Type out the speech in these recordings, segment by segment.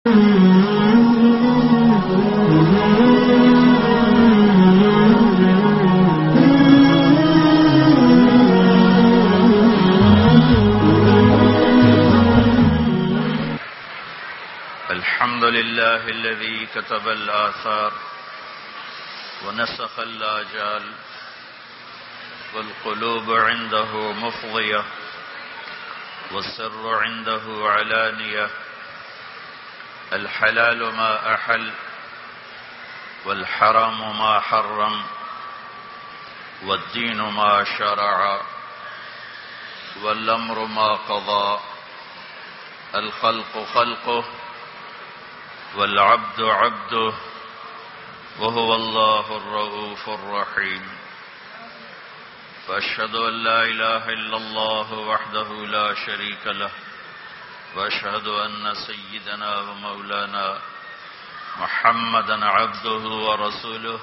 الحمد لله الذي كتب الآثار ونسخ الآجال والقلوب عنده مفضية والسر عنده علانية. الحلال ما أحل والحرام ما حرم والدين ما شرع والأمر ما قضى. الخلق خلقه والعبد عبده وهو الله الرؤوف الرحيم. فأشهد أن لا إله إلا الله وحده لا شريك له وأشهد أن سيدنا ومولانا محمدا عبده ورسوله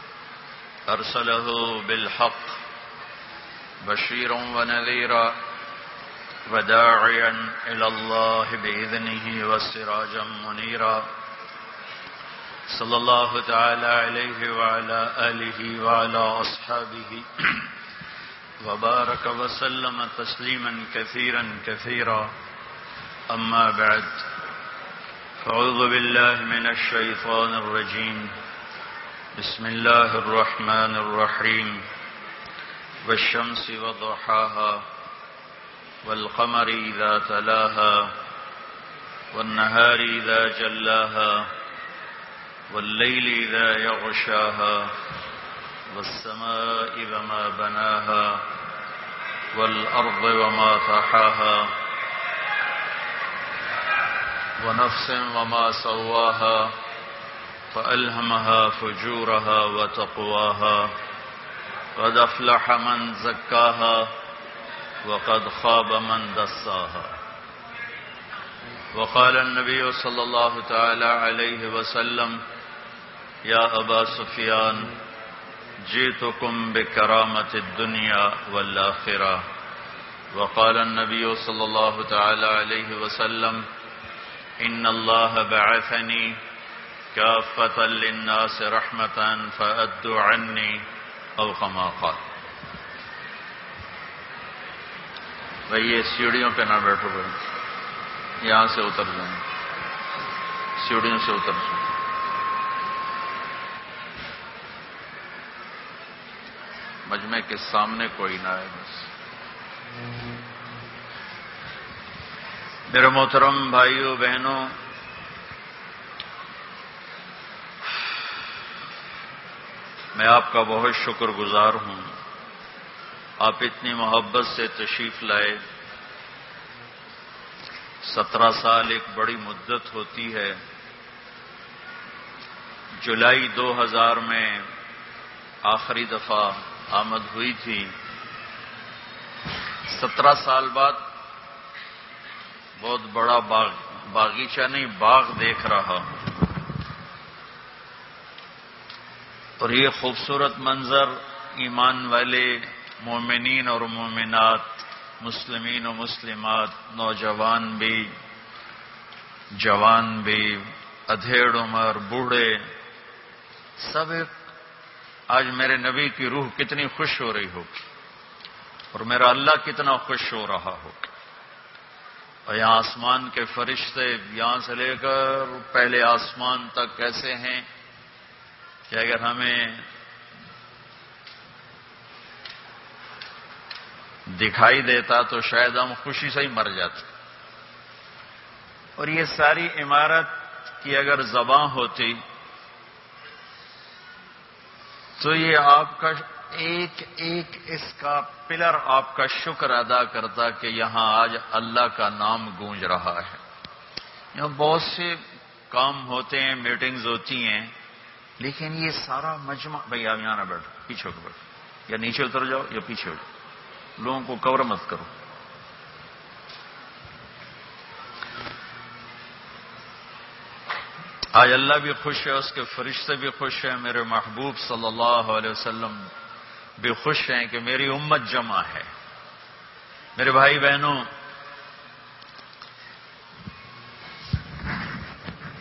أرسله بالحق بشيرا ونذيرا وداعيا إلى الله بإذنه وسراجا منيرا. صلى الله تعالى عليه وعلى آله وعلى أصحابه وبارك وسلم تسليما كثيرا كثيرا. أما بعد، فأعوذ بالله من الشيطان الرجيم. بسم الله الرحمن الرحيم. والشمس وضحاها والقمر إذا تلاها والنهار إذا جلاها والليل إذا يغشاها والسماء وما بناها والأرض وما طحاها ونفس وما سواها فألهمها فجورها وتقواها. قد أفلح من زكاها وقد خاب من دساها. وقال النبي صلى الله تعالى عليه وسلم: يا أبا سفيان جئتكم بكرامة الدنيا والآخرة. وقال النبي صلى الله تعالى عليه وسلم: إن الله بعثني كافة للناس رحمة فأدوا عني أو كما قال. بھائی یہ سیڑھیوں پہ نہ بیٹھو بھائی، یہاں سے اتر جائیں، سیڑھیوں سے اتر جائیں۔ مجمع کے سامنے کوئی نہ آئے بس۔ میرے محترم بھائیوں بہنوں، میں آپ کا بہت شکر گزار ہوں، آپ اتنی محبت سے تشریف لائے۔ 17 سال ایک بڑی مدت ہوتی ہے۔ جولائی 2000 میں آخری دفعہ آمد ہوئی تھی۔ 17 سال بعد بہت بڑا باغیچہ نہیں، باغ دیکھ رہا ہوں، اور یہ خوبصورت منظر ایمان والے مومنین اور مومنات، مسلمین و مسلمات، نوجوان بھی، جوان بھی، ادھیڑ عمر، بوڑھے، سب ایک۔ آج میرے نبی کی روح کتنی خوش ہو رہی ہوگی، اور میرا اللہ کتنا خوش ہو رہا ہوگا۔ اور یہاں آسمان کے فرشتے یہاں سے لے کر پہلے آسمان تک کیسے ہیں کہ اگر ہمیں دکھائی دیتا تو شاید ہم خوشی سے ہی مر جاتے۔ اور یہ ساری عمارت کی اگر زباں ہوتی تو یہ آپ کا ایک ایک اس کا پلر آپ کا شکر ادا کرتا کہ یہاں آج اللہ کا نام گونج رہا ہے۔ یہاں بہت سے کام ہوتے ہیں، میٹنگز ہوتی ہیں، لیکن یہ سارا مجمع، بھائی آپ یہاں نہ بیٹھو، پیچھے ہو کے بیٹھو، یا نیچے اتر جاؤ یا پیچھے ہو جاؤ، لوگوں کو کور مت کرو۔ آج اللہ بھی خوش ہے، اس کے فرشتے بھی خوش ہیں، میرے محبوب صلی اللہ علیہ وسلم بھی خوش ہیں کہ میری امت جمع ہے۔ میرے بھائی بہنوں،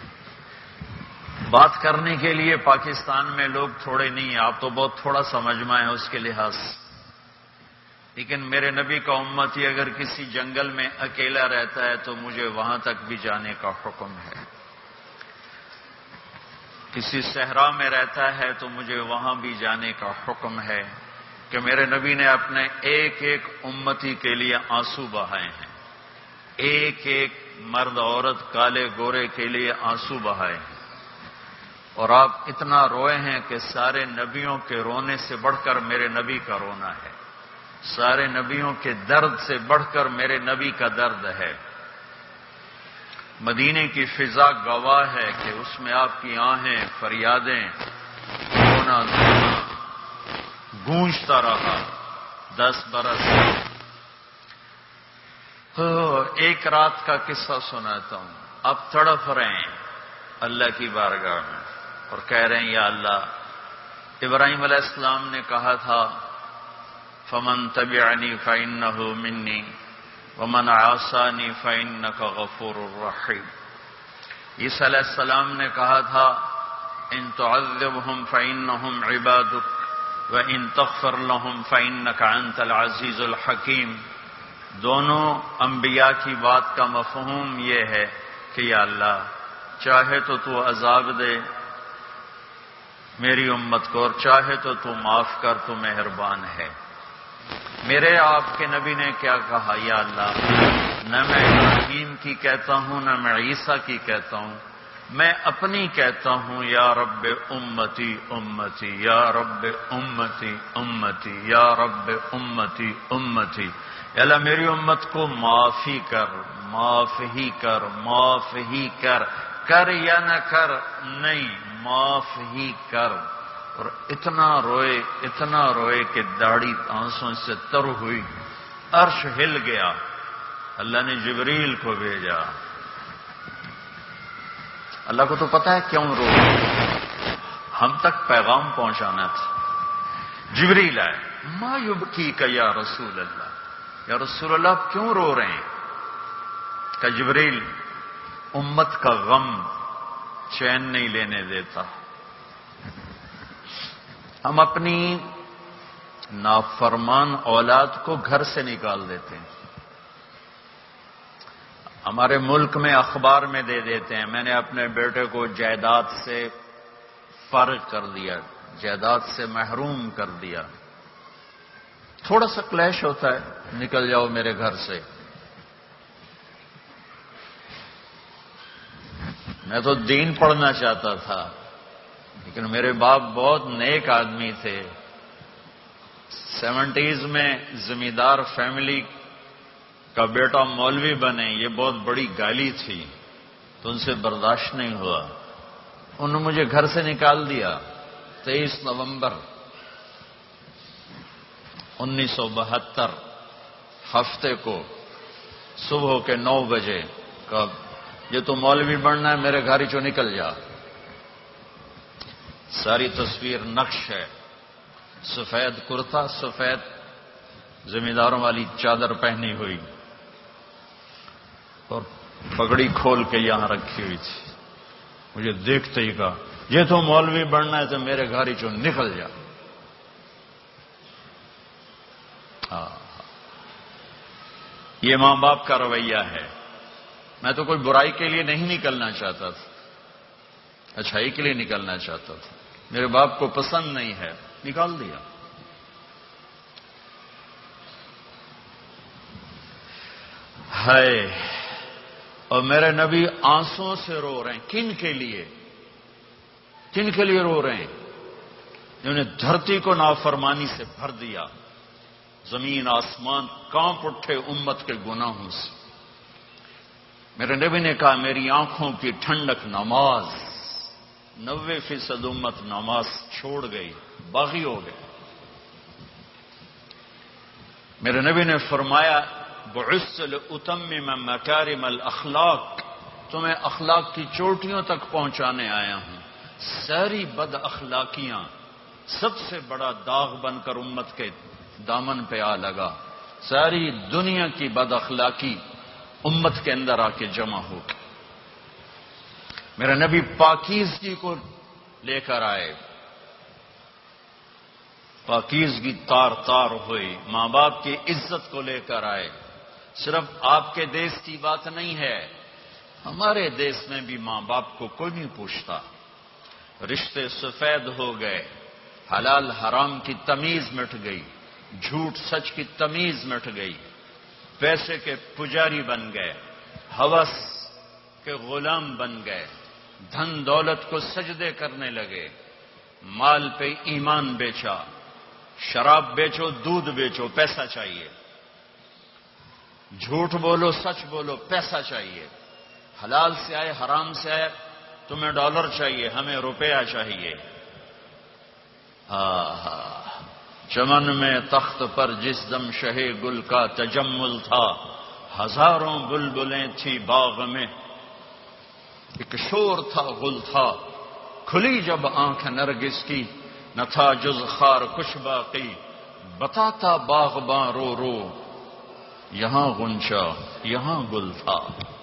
بات کرنے کے لیے پاکستان میں لوگ تھوڑے نہیں ہیں، آپ تو بہت تھوڑا سمجھما ہے اس کے لحاظ سے، لیکن میرے نبی کا امتی اگر کسی جنگل میں اکیلا رہتا ہے تو مجھے وہاں تک بھی جانے کا حکم ہے، کسی صحرا میں رہتا ہے تو مجھے وہاں بھی جانے کا حکم ہے، کہ میرے نبی نے اپنے ایک ایک امتی کے لیے آنسو بہائے ہیں، ایک ایک مرد عورت کالے گورے کے لیے آنسو بہائے ہیں، اور آپ اتنا روئے ہیں کہ سارے نبیوں کے رونے سے بڑھ کر میرے نبی کا رونا ہے، سارے نبیوں کے درد سے بڑھ کر میرے نبی کا درد ہے۔ مدینے کی فضا گواہ ہے کہ اس میں آپ کی آہیں فریادیں رونا گونجتا رہا 10 برس۔ ایک رات کا قصہ سناتا ہوں، اب تڑپ رہے ہیں اللہ کی بارگاہ میں اور کہہ رہے ہیں یا اللہ، ابراہیم علیہ السلام نے کہا تھا فمن تبعنی فإنہ منی ومن عصانی فإنک غفور رحیم۔ عیسیٰ علیہ السلام نے کہا تھا ان تعذبہم فإنہم عبادک وإن تغفر لهم فإنک انت العزیز الحکیم۔ دونوں انبیاء کی بات کا مفہوم یہ ہے کہ یا اللہ چاہے تو تو عذاب دے میری امت کو اور چاہے تو تو معاف کر، تو مہربان ہے۔ میرے آپ کے نبی نے کیا کہا یا اللہ، نہ میں ابراہیم کی کہتا ہوں نہ میں عیسیٰ کی کہتا ہوں، میں اپنی کہتا ہوں یا رب امتی امتی یا رب امتی امتی یا رب امتی امتی۔ یا اللہ میری امت کو معاف ہی کر، معاف ہی کر، معاف ہی کر، کر یا نہ کر نہیں، معاف ہی کر۔ اور اتنا روئے کہ داڑھی آنسوں سے تر ہوئی، عرش ہل گیا۔ اللہ نے جبریل کو بھیجا۔ اللہ کو تو پتا ہے کیوں رو رہے ہیں، ہم تک پیغام پہنچانا تھا۔ جبریل آئے، ما یبکیک یا رسول اللہ، یا رسول اللہ آپ کیوں رو رہے ہیں؟ کہ جبریل امت کا غم چین نہیں لینے دیتا، ہم اپنی نافرمان اولاد کو گھر سے نکال دیتے ہیں، ہمارے ملک میں اخبار میں دے دیتے ہیں میں نے اپنے بیٹے کو جائیداد سے فارغ کر دیا، جائیداد سے محروم کر دیا، تھوڑا سا کلیش ہوتا ہے نکل جاؤ میرے گھر سے۔ میں تو دین پڑھنا چاہتا تھا، لیکن میرے باپ بہت نیک آدمی تھے، 70s میں زمیندار فیملی کا بیٹا مولوی بنے، یہ بہت بڑی گالی تھی، تو ان سے برداشت نہیں ہوا، انہوں نے مجھے گھر سے نکال دیا۔ 23 نومبر 1972 ہفتے کو صبح کے 9 بجے کا یہ تو مولوی بننا ہے میرے گھر چو نکل جا۔ ساری تصویر نقش ہے، سفید کرتا، سفید زمینداروں والی چادر پہنی ہوئی اور پگڑی کھول کے یہاں رکھی ہوئی تھی۔ مجھے دیکھتے ہی کہا یہ تو مولوی بننا ہے تو میرے گھر چو نکل جا۔ یہ ماں باپ کا رویہ ہے۔ میں تو کوئی برائی کے لیے نہیں نکلنا چاہتا تھا، اچھائی کے لیے نکلنا چاہتا تھا، میرے باپ کو پسند نہیں ہے، نکال دیا۔ ہے اور میرے نبی آنسوں سے رو رہے ہیں، کن کے لیے؟ کن کے لیے رو رہے ہیں؟ جنہوں نے دھرتی کو نافرمانی سے بھر دیا، زمین آسمان کانپ اٹھے امت کے گناہوں سے۔ میرے نبی نے کہا میری آنکھوں کی ٹھنڈک نماز، 90% امت نماز چھوڑ گئی، باغی ہو گئے۔ میرے نبی نے فرمایا بعثت لأتمم مکارم الاخلاق، تمہیں اخلاق کی چوٹیوں تک پہنچانے آیا ہوں۔ ساری بد اخلاقیاں سب سے بڑا داغ بن کر امت کے دامن پہ آ لگا، ساری دنیا کی بد اخلاقی امت کے اندر آ کے جمع ہو گئی۔ میرے نبی پاکیزگی کو لے کر آئے، پاکیزگی تار تار ہوئی، ماں باپ کی عزت کو لے کر آئے۔ صرف آپ کے دیس کی بات نہیں ہے، ہمارے دیس میں بھی ماں باپ کو کوئی نہیں پوچھتا، رشتے سفید ہو گئے، حلال حرام کی تمیز مٹ گئی، جھوٹ سچ کی تمیز مٹ گئی، پیسے کے پجاری بن گئے، ہوس کے غلام بن گئے، دھن دولت کو سجدے کرنے لگے، مال پہ ایمان بیچا، شراب بیچو، دودھ بیچو، پیسہ چاہیے، جھوٹ بولو سچ بولو، پیسہ چاہیے، حلال سے آئے حرام سے آئے، تمہیں ڈالر چاہیے، ہمیں روپیہ چاہیے۔ چمن میں تخت پر جس دم شہ گل کا تجمل تھا، ہزاروں بلبلیں تھی باغ میں، ایک شور تھا گل تھا، کھلی جب آنکھ نرگس کی، نہ تھا جز خار کچھ باقی، بتاتا باغباں رو رو، یہاں غنچہ یہاں گل تھا۔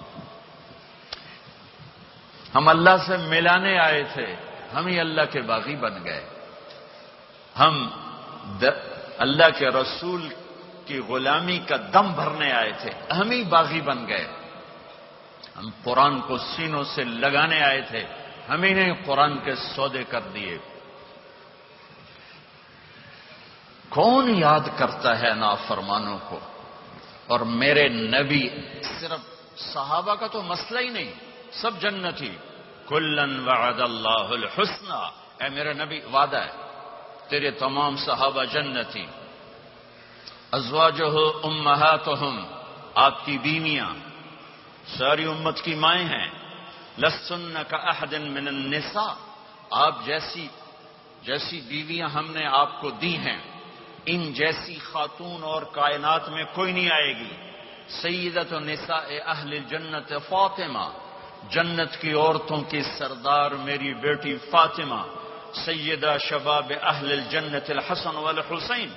ہم اللہ سے ملانے آئے تھے، ہم ہی اللہ کے باغی بن گئے، ہم اللہ کے رسول کی غلامی کا دم بھرنے آئے تھے، ہم ہی باغی بن گئے، ہم قرآن کو سینوں سے لگانے آئے تھے، ہم ہی نے قرآن کے سودے کر دیے۔ کون یاد کرتا ہے نافرمانوں کو؟ اور میرے نبی، صرف صحابہ کا تو مسئلہ ہی نہیں، سب جنتی، کلن وعد اللہ الحسنى، اے میرے نبی وعدہ ہے تیرے تمام صحابہ جنتی۔ ازواجہ امہاتہم، آپ کی بیویاں ساری امت کی مائیں ہیں، لستن کاحد من النساء، آپ جیسی بیویاں ہم نے آپ کو دی ہیں، ان جیسی خاتون اور کائنات میں کوئی نہیں آئے گی۔ سیدۃ نساء اہل الجنت فاطمہ، جنت کی عورتوں کی سردار میری بیٹی فاطمہ۔ سیدہ شباب اہل الجنت الحسن والحسین،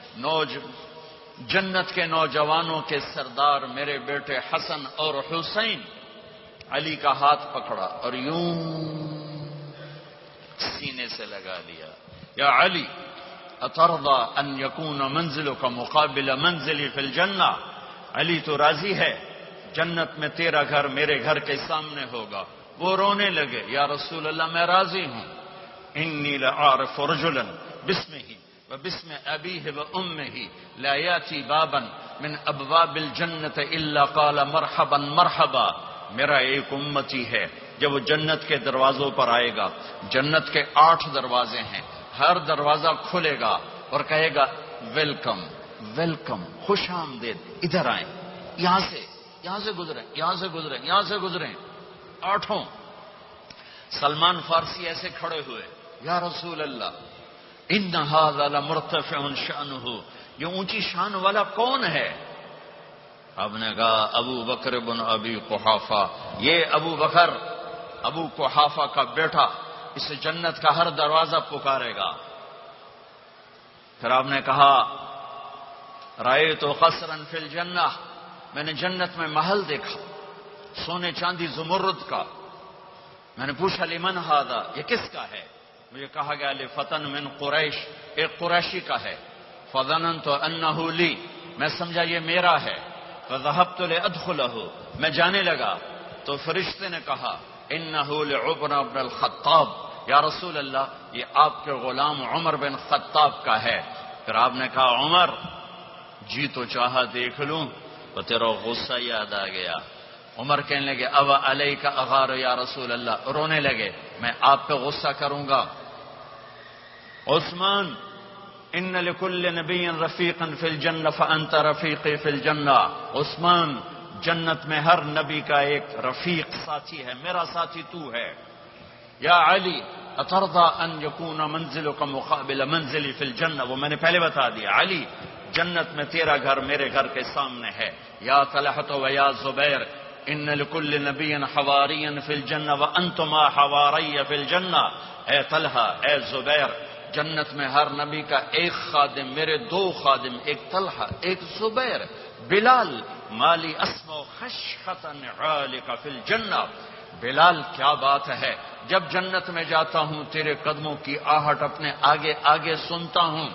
جنت کے نوجوانوں کے سردار میرے بیٹے حسن اور حسین۔ علی کا ہاتھ پکڑا اور یوں سینے سے لگا لیا، یا علی اترضى ان يكون منزلك مقابل منزلي في الجنہ، علی تو راضی ہے جنت میں تیرا گھر میرے گھر کے سامنے ہوگا؟ وہ رونے لگے، یا رسول اللہ میں راضی ہوں، انی لأعرف رجلا باسمه وباسم ابیہ وامہ لا یاتی بابا من ابواب الجنة الا قال مرحبا مرحبا، میرا ایک امتی ہے جب وہ جنت کے دروازوں پر آئے گا، جنت کے 8 دروازے ہیں، ہر دروازہ کھلے گا اور کہے گا ویلکم ویلکم، خوش آمدید، ادھر آئیں، یہاں سے گزریں، یہاں سے گزریں، یہاں سے گزریں، 8۔ سلمان فارسی ایسے کھڑے ہوئے، یا رسول اللہ ان ھذا لمرتفع شأنہ، یہ اونچی شان والا کون ہے؟ آپ نے کہا ابو بکر بن ابی قحافہ، یہ ابو بکر ابو قحافہ کا بیٹا، اس جنت کا ہر دروازہ پکارے گا۔ پھر آپ نے کہا رأیت قصرا فی الجنہ، میں نے جنت میں محل دیکھا، سونے چاندی زمرد کا۔ میں نے پوچھا لمن ھذا، یہ کس کا ہے؟ مجھے کہا گیا لفتن من قریش، ایک قریشی کا ہے۔ فظننت انہ لی، میں سمجھا یہ میرا ہے۔ فذهبت لادخلہ، میں جانے لگا تو فرشتے نے کہا انہ لعمر بن الخطاب، یا رسول اللہ یہ آپ کے غلام عمر بن خطاب کا ہے۔ پھر آپ نے کہا عمر جی تو چاہا دیکھ لوں، تو تیرا غصہ یاد آ گیا۔ عمر کہنے لگے اب علیک اغار یا رسول اللہ، رونے لگے میں آپ پہ غصہ کروں گا۔ عثمان ان لکل نبی رفیقا فی الجنہ فانت رفیقی فی الجنہ، عثمان جنت میں ہر نبی کا ایک رفیق ساتھی ہے، میرا ساتھی تو ہے۔ یا علی اترضى ان یکون منزلک مقابل منزلی فی الجنہ، وہ میں نے پہلے بتا دیا، علی جنت میں تیرا گھر میرے گھر کے سامنے ہے۔ یا طلحۃ و یا زبیر ان لکل نبی حواری فی الجنہ وانتما حواری فی الجنہ، اے طلحہ اے زبیر جنت میں ہر نبی کا ایک خادم، میرے 2 خادم، ایک طلحہ ایک زبیر۔ بلال مالی اسمع خشخطا عالق فی الجنہ، بلال کیا بات ہے، جب جنت میں جاتا ہوں تیرے قدموں کی آہٹ اپنے آگے آگے سنتا ہوں۔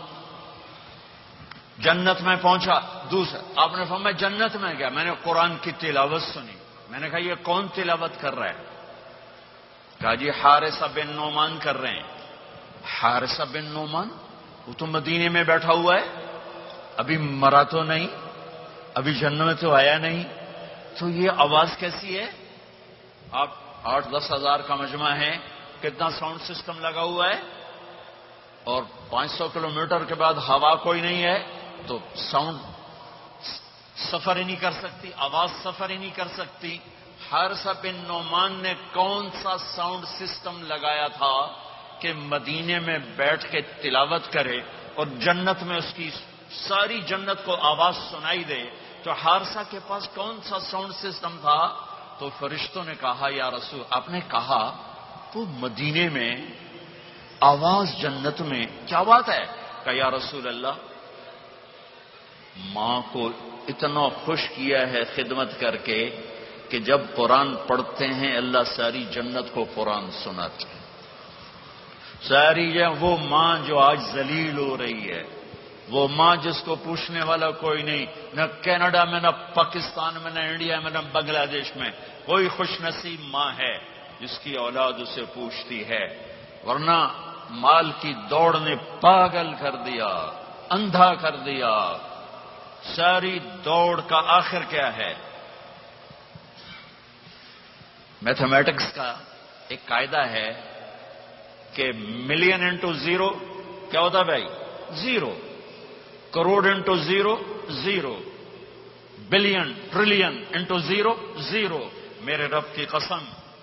جنت میں پہنچا، دوسرا آپ نے فرمایا جنت میں گیا، میں نے قرآن کی تلاوت سنی، میں نے کہا یہ کون تلاوت کر رہا ہے؟ کہا جی حارثہ بن نعمان کر رہے ہیں۔ حارثہ بن نعمان وہ تو مدینے میں بیٹھا ہوا ہے، ابھی مرا تو نہیں، ابھی جنت میں تو آیا نہیں، تو یہ آواز کیسی ہے؟ آپ 8-10 ہزار کا مجمع ہے، کتنا ساؤنڈ سسٹم لگا ہوا ہے، اور 500 کلومیٹر کے بعد ہوا کوئی نہیں ہے تو ساؤنڈ سفر ہی نہیں کر سکتی، آواز سفر ہی نہیں کر سکتی۔ حارثہ بن نعمان نے کون سا ساؤنڈ سسٹم لگایا تھا کہ مدینے میں بیٹھ کے تلاوت کرے اور جنت میں اس کی ساری جنت کو آواز سنائی دے؟ تو حارثہ کے پاس کون سا ساؤنڈ سسٹم تھا؟ تو فرشتوں نے کہا یا رسول، آپ نے کہا تو مدینے میں آواز جنت میں، کیا بات ہے؟ کہ یا رسول اللہ ماں کو اتنا خوش کیا ہے خدمت کر کے کہ جب قرآن پڑھتے ہیں اللہ ساری جنت کو قرآن سناتے ہیں۔ ساری وہ ماں جو آج ذلیل ہو رہی ہے، وہ ماں جس کو پوچھنے والا کوئی نہیں، نہ کینیڈا میں، نہ پاکستان میں، نہ انڈیا میں، نہ بنگلہ دیش میں کوئی خوش نصیب ماں ہے جس کی اولاد اسے پوچھتی ہے، ورنہ مال کی دوڑ نے پاگل کر دیا، اندھا کر دیا۔ ساری دوڑ کا آخر کیا ہے؟ میتھمیٹکس کا ایک قاعدہ ہے کہ ملین انٹو زیرو کیا ہوتا ہے بھائی؟ Zero. Crore into zero zero, billion trillion into zero zero. میرے رب کی قسم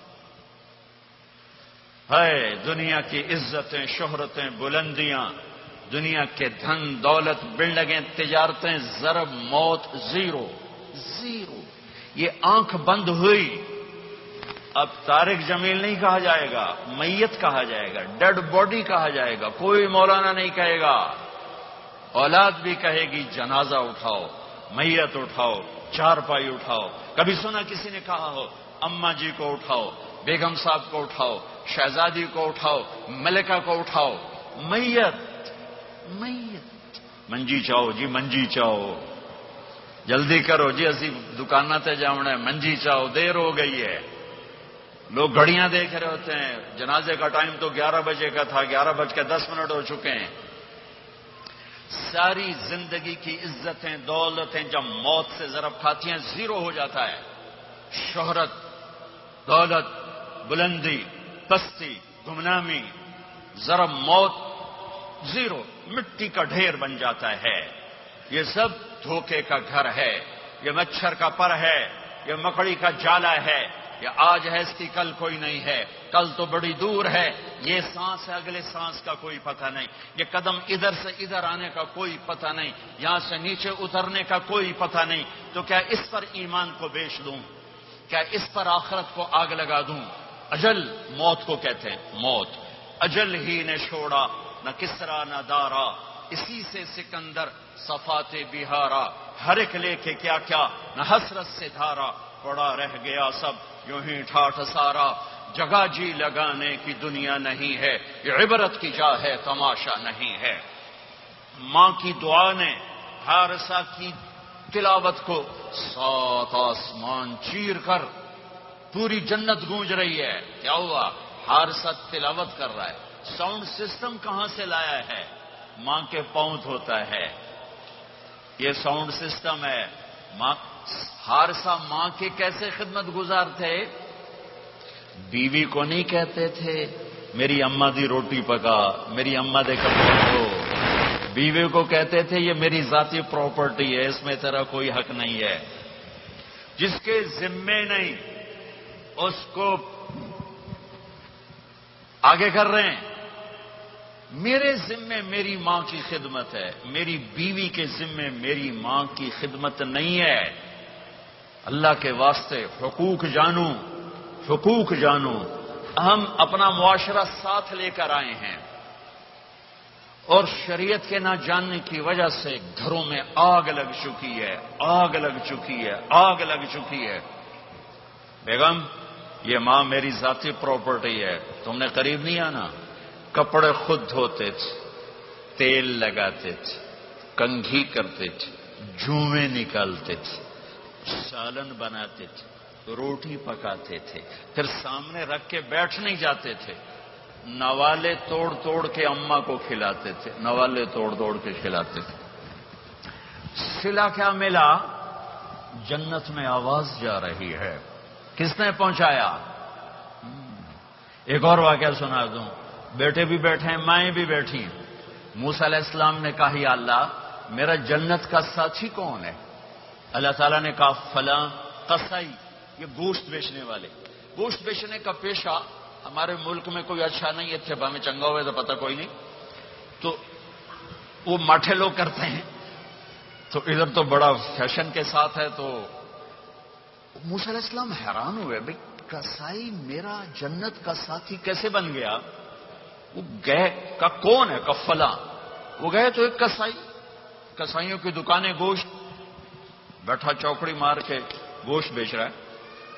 ہے، دنیا کی عزتیں، شہرتیں، بلندیاں، دنیا کے دھن دولت، بلڈنگیں، تجارتیں، ضرب موت زیرو زیرو۔ یہ آنکھ بند ہوئی، اب طارق جمیل نہیں کہا جائے گا، میت کہا جائے گا، ڈیڈ باڈی کہا جائے گا، کوئی مولانا نہیں کہے گا۔ اولاد بھی کہے گی جنازہ اٹھاؤ، میت اٹھاؤ، چارپائی اٹھاؤ۔ کبھی سنا کسی نے کہا ہو اماں جی کو اٹھاؤ، بیگم صاحب کو اٹھاؤ، شہزادی کو اٹھاؤ، ملکہ کو اٹھاؤ؟ میت میت۔ منجی چاہو جی، منجی چاہو، جلدی کرو جی، اسی دکانوں تے جاؤنا ہے، منجی چاہو، دیر ہو گئی ہے۔ لوگ گھڑیاں دیکھ رہے ہوتے ہیں، جنازے کا ٹائم تو 11 بجے کا تھا، 11:10 ہو چکے ہیں۔ ساری زندگی کی عزتیں، دولتیں جب موت سے ضرب کھاتی ہیں زیرو ہو جاتا ہے۔ شہرت، دولت، بلندی، پستی، گمنامی، ضرب موت زیرو، مٹی کا ڈھیر بن جاتا ہے۔ یہ سب دھوکے کا گھر ہے، یہ مچھر کا پر ہے، یہ مکڑی کا جالا ہے، یہ آج ہے اس کی کل کوئی نہیں ہے، کل تو بڑی دور ہے، یہ سانس ہے اگلے سانس کا کوئی پتہ نہیں، یہ قدم ادھر سے ادھر آنے کا کوئی پتہ نہیں، یہاں سے نیچے اترنے کا کوئی پتہ نہیں۔ تو کیا اس پر ایمان کو بیچ دوں؟ کیا اس پر آخرت کو آگ لگا دوں؟ اجل موت کو کہتے ہیں، موت اجل ہی نے چھوڑا، نہ کسرا نہ دارا، اسی سے سکندر صفات بہارا، ہر ایک لے کے کیا کیا، نہ حسرت سے دھارا، پڑا رہ گیا سب یوں ہی ٹھاٹھ سارا، جگہ جی لگانے کی دنیا نہیں ہے، یہ عبرت کی جا ہے، تماشا نہیں ہے۔ ماں کی دعا نے حارثہ کی تلاوت کو 7 آسمان چیر کر پوری جنت گونج رہی ہے۔ کیا ہوا؟ حارثہ تلاوت کر رہا ہے۔ ساؤنڈ سسٹم کہاں سے لایا ہے؟ ماں کے پاؤں ہوتا ہے یہ ساؤنڈ سسٹم ہے۔ حارثہ ماں کے کیسے خدمت گزار تھے؟ بیوی کو نہیں کہتے تھے میری اماں دی روٹی پکا، میری اماں دے کپڑے دھو، بیوی کو کہتے تھے یہ میری ذاتی پراپرٹی ہے، اس میں تیرا کوئی حق نہیں ہے۔ جس کے ذمے نہیں اس کو آگے کر رہے ہیں۔ میرے ذمے میری ماں کی خدمت ہے، میری بیوی کے ذمے میری ماں کی خدمت نہیں ہے۔ اللہ کے واسطے حقوق جانو، حقوق جانو۔ ہم اپنا معاشرہ ساتھ لے کر آئے ہیں اور شریعت کے نہ جاننے کی وجہ سے گھروں میں آگ لگ چکی ہے، آگ لگ چکی ہے، آگ لگ چکی ہے۔ بیگم یہ ماں میری ذاتی پراپرٹی ہے، تم نے قریب نہیں آنا۔ کپڑے خود دھوتے تھے، تیل لگاتے تھے، کنگھی کرتے تھے، جوئیں نکالتے تھے، سالن بناتے تھے، روٹی پکاتے تھے، پھر سامنے رکھ کے بیٹھ نہیں جاتے تھے، نوالے توڑ توڑ کے اماں کو کھلاتے تھے، نوالے توڑ توڑ کے کھلاتے تھے۔ صلہ کیا ملا؟ جنت میں آواز جا رہی ہے۔ کس نے پہنچایا؟ ایک اور واقعہ سنا دوں، بیٹے بھی بیٹھے ہیں، مائیں بھی بیٹھی ہیں۔ موسیٰ علیہ السلام نے کہا یا اللہ میرا جنت کا ساتھی کون ہے؟ اللہ تعالیٰ نے کہا فلاں قصائی، یہ گوشت بیچنے والے۔ گوشت بیچنے کا پیشہ ہمارے ملک میں کوئی اچھا نہیں ہے، تھے میں چنگا ہوئے تو پتہ کوئی نہیں، تو وہ ماٹھے لوگ کرتے ہیں، تو ادھر تو بڑا فیشن کے ساتھ ہے۔ تو موسیٰ علیہ السلام حیران ہوئے، بھئی قصائی میرا جنت کا ساتھی کیسے بن گیا؟ وہ گئے، کا کون ہے؟ کا فلاں۔ وہ گئے تو ایک قصائی، قصائیوں کی دکانیں، گوشت، بیٹھا چوکڑی مار کے گوشت بیچ رہا ہے۔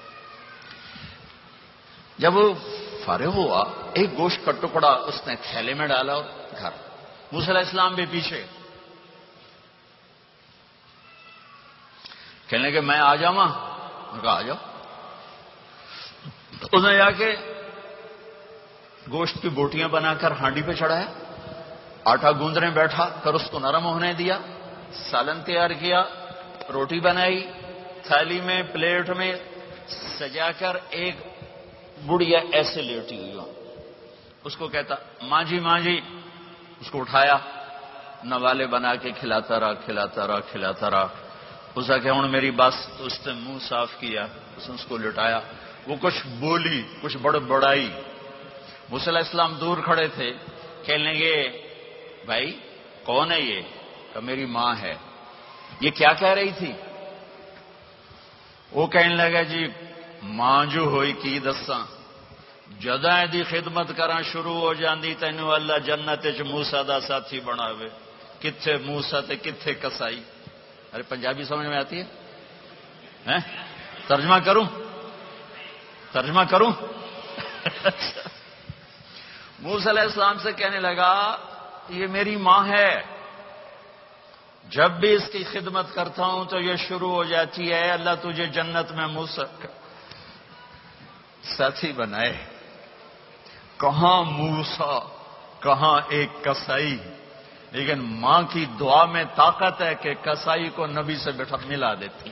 جب وہ فارغ ہوا، ایک گوشت کا ٹکڑا اس نے تھیلے میں ڈالا اور گھر۔ موسیٰ علیہ السلام بھی پیچھے، کہنے کہ میں آ جاؤں؟ انہوں نے کہا آ جاؤ۔ اس نے جا کے گوشت کی بوٹیاں بنا کر ہانڈی پہ چڑھایا، آٹا گوندنے بیٹھا، پھر اس کو نرم ہونے دیا، سالن تیار کیا، روٹی بنائی، تھالی میں پلیٹ میں سجا کر ایک بڑھیا ایسے لیٹی ہوئی ہو، اس کو کہتا ماں جی ماں جی، اس کو اٹھایا، نوالے بنا کے کھلاتا رہا کھلاتا رہا کھلاتا رہا۔ اس نے کہا ہوں میری بات، تو اس نے منہ صاف کیا، اس نے اس کو لٹایا، وہ کچھ بولی، کچھ بڑبڑائی۔ موسیٰ علیہ السلام دور کھڑے تھے، کہنے لگے بھائی کون ہے یہ؟ کہ میری ماں ہے۔ یہ کیا کہہ رہی تھی؟ وہ کہنے لگا جی ماں جو ہوئی کی دساں، جداں دی خدمت کراں شروع ہو جاندی تینوں اللہ جنت وچ موسیٰ دا ساتھی بناوے۔ کتھے موسیٰ تے کتھے قصائی؟ ارے پنجابی سمجھ میں آتی ہے؟ ترجمہ کروں؟ ترجمہ کروں؟ موسیٰ علیہ السلام سے کہنے لگا یہ میری ماں ہے، جب بھی اس کی خدمت کرتا ہوں تو یہ شروع ہو جاتی ہے اللہ تجھے جنت میں موسیٰ ساتھی بنائے۔ کہاں موسیٰ، کہاں ایک قصائی، لیکن ماں کی دعا میں طاقت ہے کہ قصائی کو نبی سے بٹھا ملا دیتی۔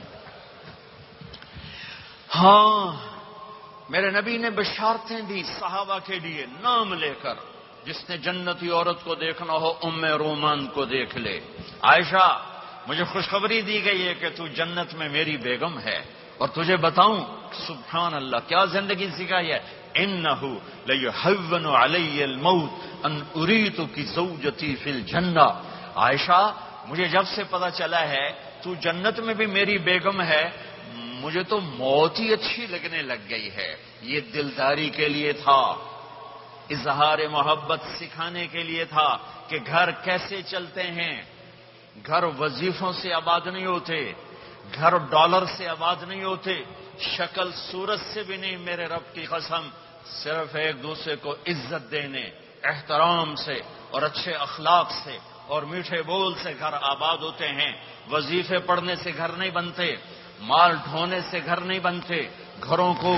ہاں میرے نبی نے بشارتیں دی صحابہ کے لیے نام لے کر، جس نے جنتی عورت کو دیکھنا ہو ام رومان کو دیکھ لے۔ عائشہ مجھے خوشخبری دی گئی ہے کہ تو جنت میں میری بیگم ہے، اور تجھے بتاؤں سبحان اللہ کیا زندگی سکھائی ہے، انہ لیہون علی الموت ان اریتک زوجتی فی الجنہ۔ عائشہ مجھے جب سے پتا چلا ہے تو جنت میں بھی میری بیگم ہے، مجھے تو موت ہی اچھی لگنے لگ گئی ہے۔ یہ دلداری کے لیے تھا، اظہار محبت سکھانے کے لیے تھا کہ گھر کیسے چلتے ہیں۔ گھر وظیفوں سے آباد نہیں ہوتے، گھر ڈالر سے آباد نہیں ہوتے، شکل صورت سے بھی نہیں، میرے رب کی قسم، صرف ایک دوسرے کو عزت دینے، احترام سے اور اچھے اخلاق سے اور میٹھے بول سے گھر آباد ہوتے ہیں۔ وظیفے پڑھنے سے گھر نہیں بنتے، مال ڈھونے سے گھر نہیں بنتے۔ گھروں کو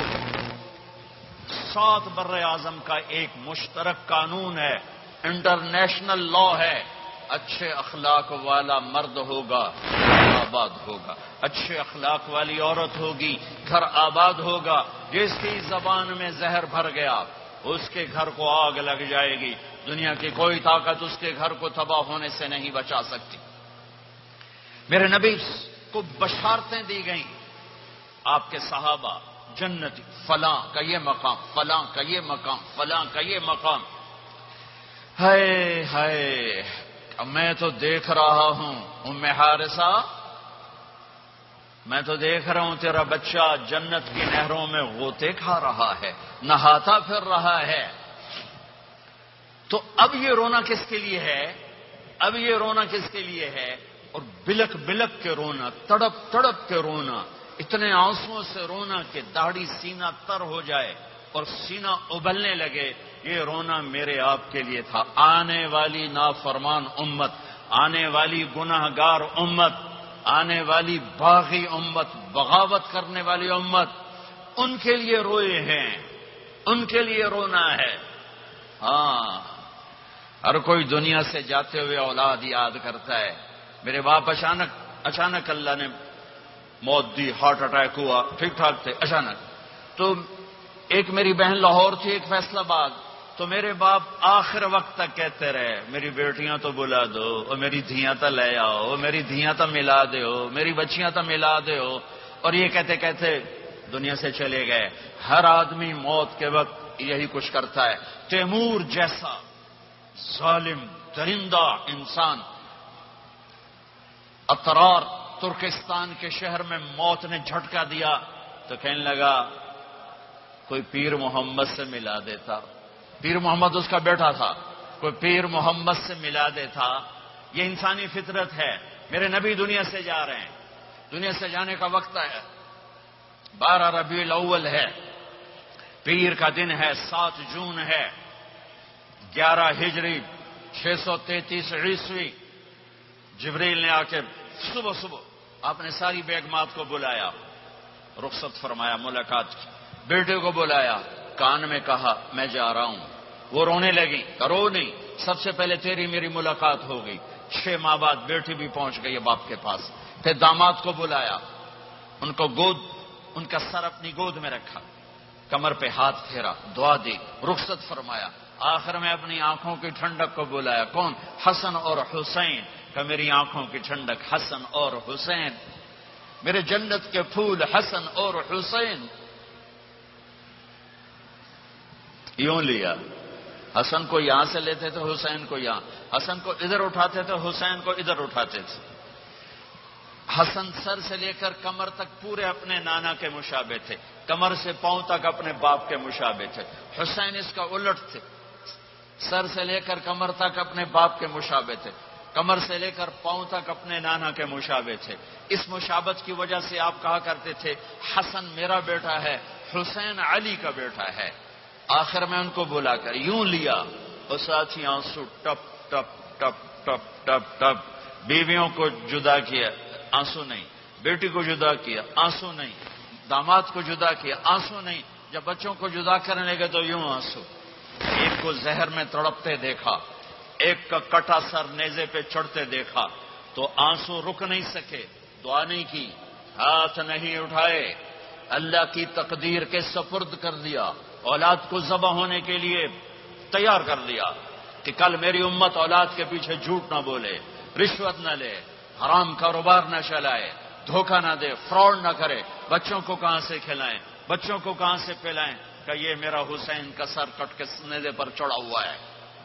7 بر اعظم کا ایک مشترک قانون ہے، انٹرنیشنل لا ہے، اچھے اخلاق والا مرد ہوگا آباد ہوگا، اچھے اخلاق والی عورت ہوگی گھر آباد ہوگا۔ جس کی زبان میں زہر بھر گیا اس کے گھر کو آگ لگ جائے گی، دنیا کی کوئی طاقت اس کے گھر کو تباہ ہونے سے نہیں بچا سکتی۔ میرے نبی کو بشارتیں دی گئیں، آپ کے صحابہ جنتی، فلاں کا یہ مقام، فلاں کا یہ مقام، فلاں کا یہ مقام۔ ہائے ہائے میں تو دیکھ رہا ہوں ام حارثہ، میں تو دیکھ رہا ہوں تیرا بچہ جنت کی نہروں میں غوطے کھا رہا ہے، نہاتا پھر رہا ہے۔ تو اب یہ رونا کس کے لیے ہے؟ اب یہ رونا کس کے لیے ہے؟ اور بلک بلک کے رونا، تڑپ تڑپ کے رونا، اتنے آنسوؤں سے رونا کہ داڑھی سینہ تر ہو جائے اور سینہ ابلنے لگے، یہ رونا میرے آپ کے لیے تھا۔ آنے والی نافرمان امت، آنے والی گناہگار امت، آنے والی باغی امت، بغاوت کرنے والی امت، ان کے لیے روئے ہیں، ان کے لیے رونا ہے۔ ہاں، ہر کوئی دنیا سے جاتے ہوئے اولاد یاد کرتا ہے، میرے باپ اچانک اللہ نے موت دی، ہارٹ اٹیک ہوا، ٹھیک ٹھاک تھے، اچانک۔ تو ایک میری بہن لاہور تھی، ایک فیصل آباد، تو میرے باپ آخر وقت تک کہتے رہے میری بیٹیاں تو بلا دو، اور میری دھیاں تو لے آؤ، میری دھیاں تو ملا دو، میری بچیاں تو ملا دو، اور یہ کہتے کہتے دنیا سے چلے گئے۔ ہر آدمی موت کے وقت یہی کچھ کرتا ہے۔ تیمور جیسا ظالم درندہ انسان اطرار ترکستان کے شہر میں موت نے جھٹکا دیا تو کہنے لگا کوئی پیر محمد سے ملا دیتا، پیر محمد اس کا بیٹا تھا، کوئی پیر محمد سے ملا دیتا۔ یہ انسانی فطرت ہے۔ میرے نبی دنیا سے جا رہے ہیں، دنیا سے جانے کا وقت ہے، 12 ربیع الاول ہے، پیر کا دن ہے، 7 جون ہے، 11 ہجری 633 عیسوی۔ جبریل نے آ کے صبح آپ نے ساری بیگمات کو بلایا، رخصت فرمایا، ملاقات کی، بیٹے کو بلایا، کان میں کہا میں جا رہا ہوں۔ وہ رونے لگی، رو نہیں، سب سے پہلے تیری میری ملاقات ہو گئی۔ 6 ماہ بعد بیٹی بھی پہنچ گئی باپ کے پاس۔ پھر داماد کو بلایا، ان کو ان کا سر اپنی گود میں رکھا، کمر پہ ہاتھ پھیرا، دعا دی، رخصت فرمایا۔ آخر میں اپنی آنکھوں کی ٹھنڈک کو بلایا، کون؟ حسن اور حسین، کہ میری آنکھوں کی ٹھنڈک حسن اور حسین، میرے جنت کے پھول حسن اور حسین۔ یوں لیا، حسن کو یہاں سے لیتے تھے، حسین کو یہاں، حسن کو ادھر اٹھاتے تھے، حسین کو ادھر اٹھاتے تھے۔ حسن سر سے لے کر کمر تک پورے اپنے نانا کے مشابہ تھے، کمر سے پاؤں تک اپنے باپ کے مشابہ تھے۔ حسین اس کا الٹ تھے، سر سے لے کر کمر تک اپنے باپ کے مشابہ تھے، کمر سے لے کر پاؤں تک اپنے نانا کے مشابہ تھے۔ اس مشابہت کی وجہ سے آپ کہا کرتے تھے حسن میرا بیٹا ہے، حسین علی کا بیٹا ہے۔ آخر میں ان کو بلا کر یوں لیا، اور ساتھ ہی آنسو ٹپ ٹپ ٹپ ٹپ ٹپ ٹپ۔ بیویوں کو جدا کیا، آنسو نہیں، بیٹی کو جدا کیا، آنسو نہیں، داماد کو جدا کیا، آنسو نہیں، جب بچوں کو جدا کرنے لگے تو یوں آنسو۔ ایک کو زہر میں تڑپتے دیکھا، ایک کا کٹا سر نیزے پہ چڑھتے دیکھا تو آنسو رک نہیں سکے، دعا نہیں کی، ہاتھ نہیں اٹھائے، اللہ کی تقدیر کے سپرد کر دیا، اولاد کو ذبح ہونے کے لیے تیار کر دیا کہ کل میری امت اولاد کے پیچھے جھوٹ نہ بولے، رشوت نہ لے، حرام کاروبار نہ چلائے، دھوکہ نہ دے، فراڈ نہ کرے، بچوں کو کہاں سے کھلائیں، بچوں کو کہاں سے پلائیں، کہ یہ میرا حسین کا سر کٹ کے نیزے پر چڑھا ہوا ہے۔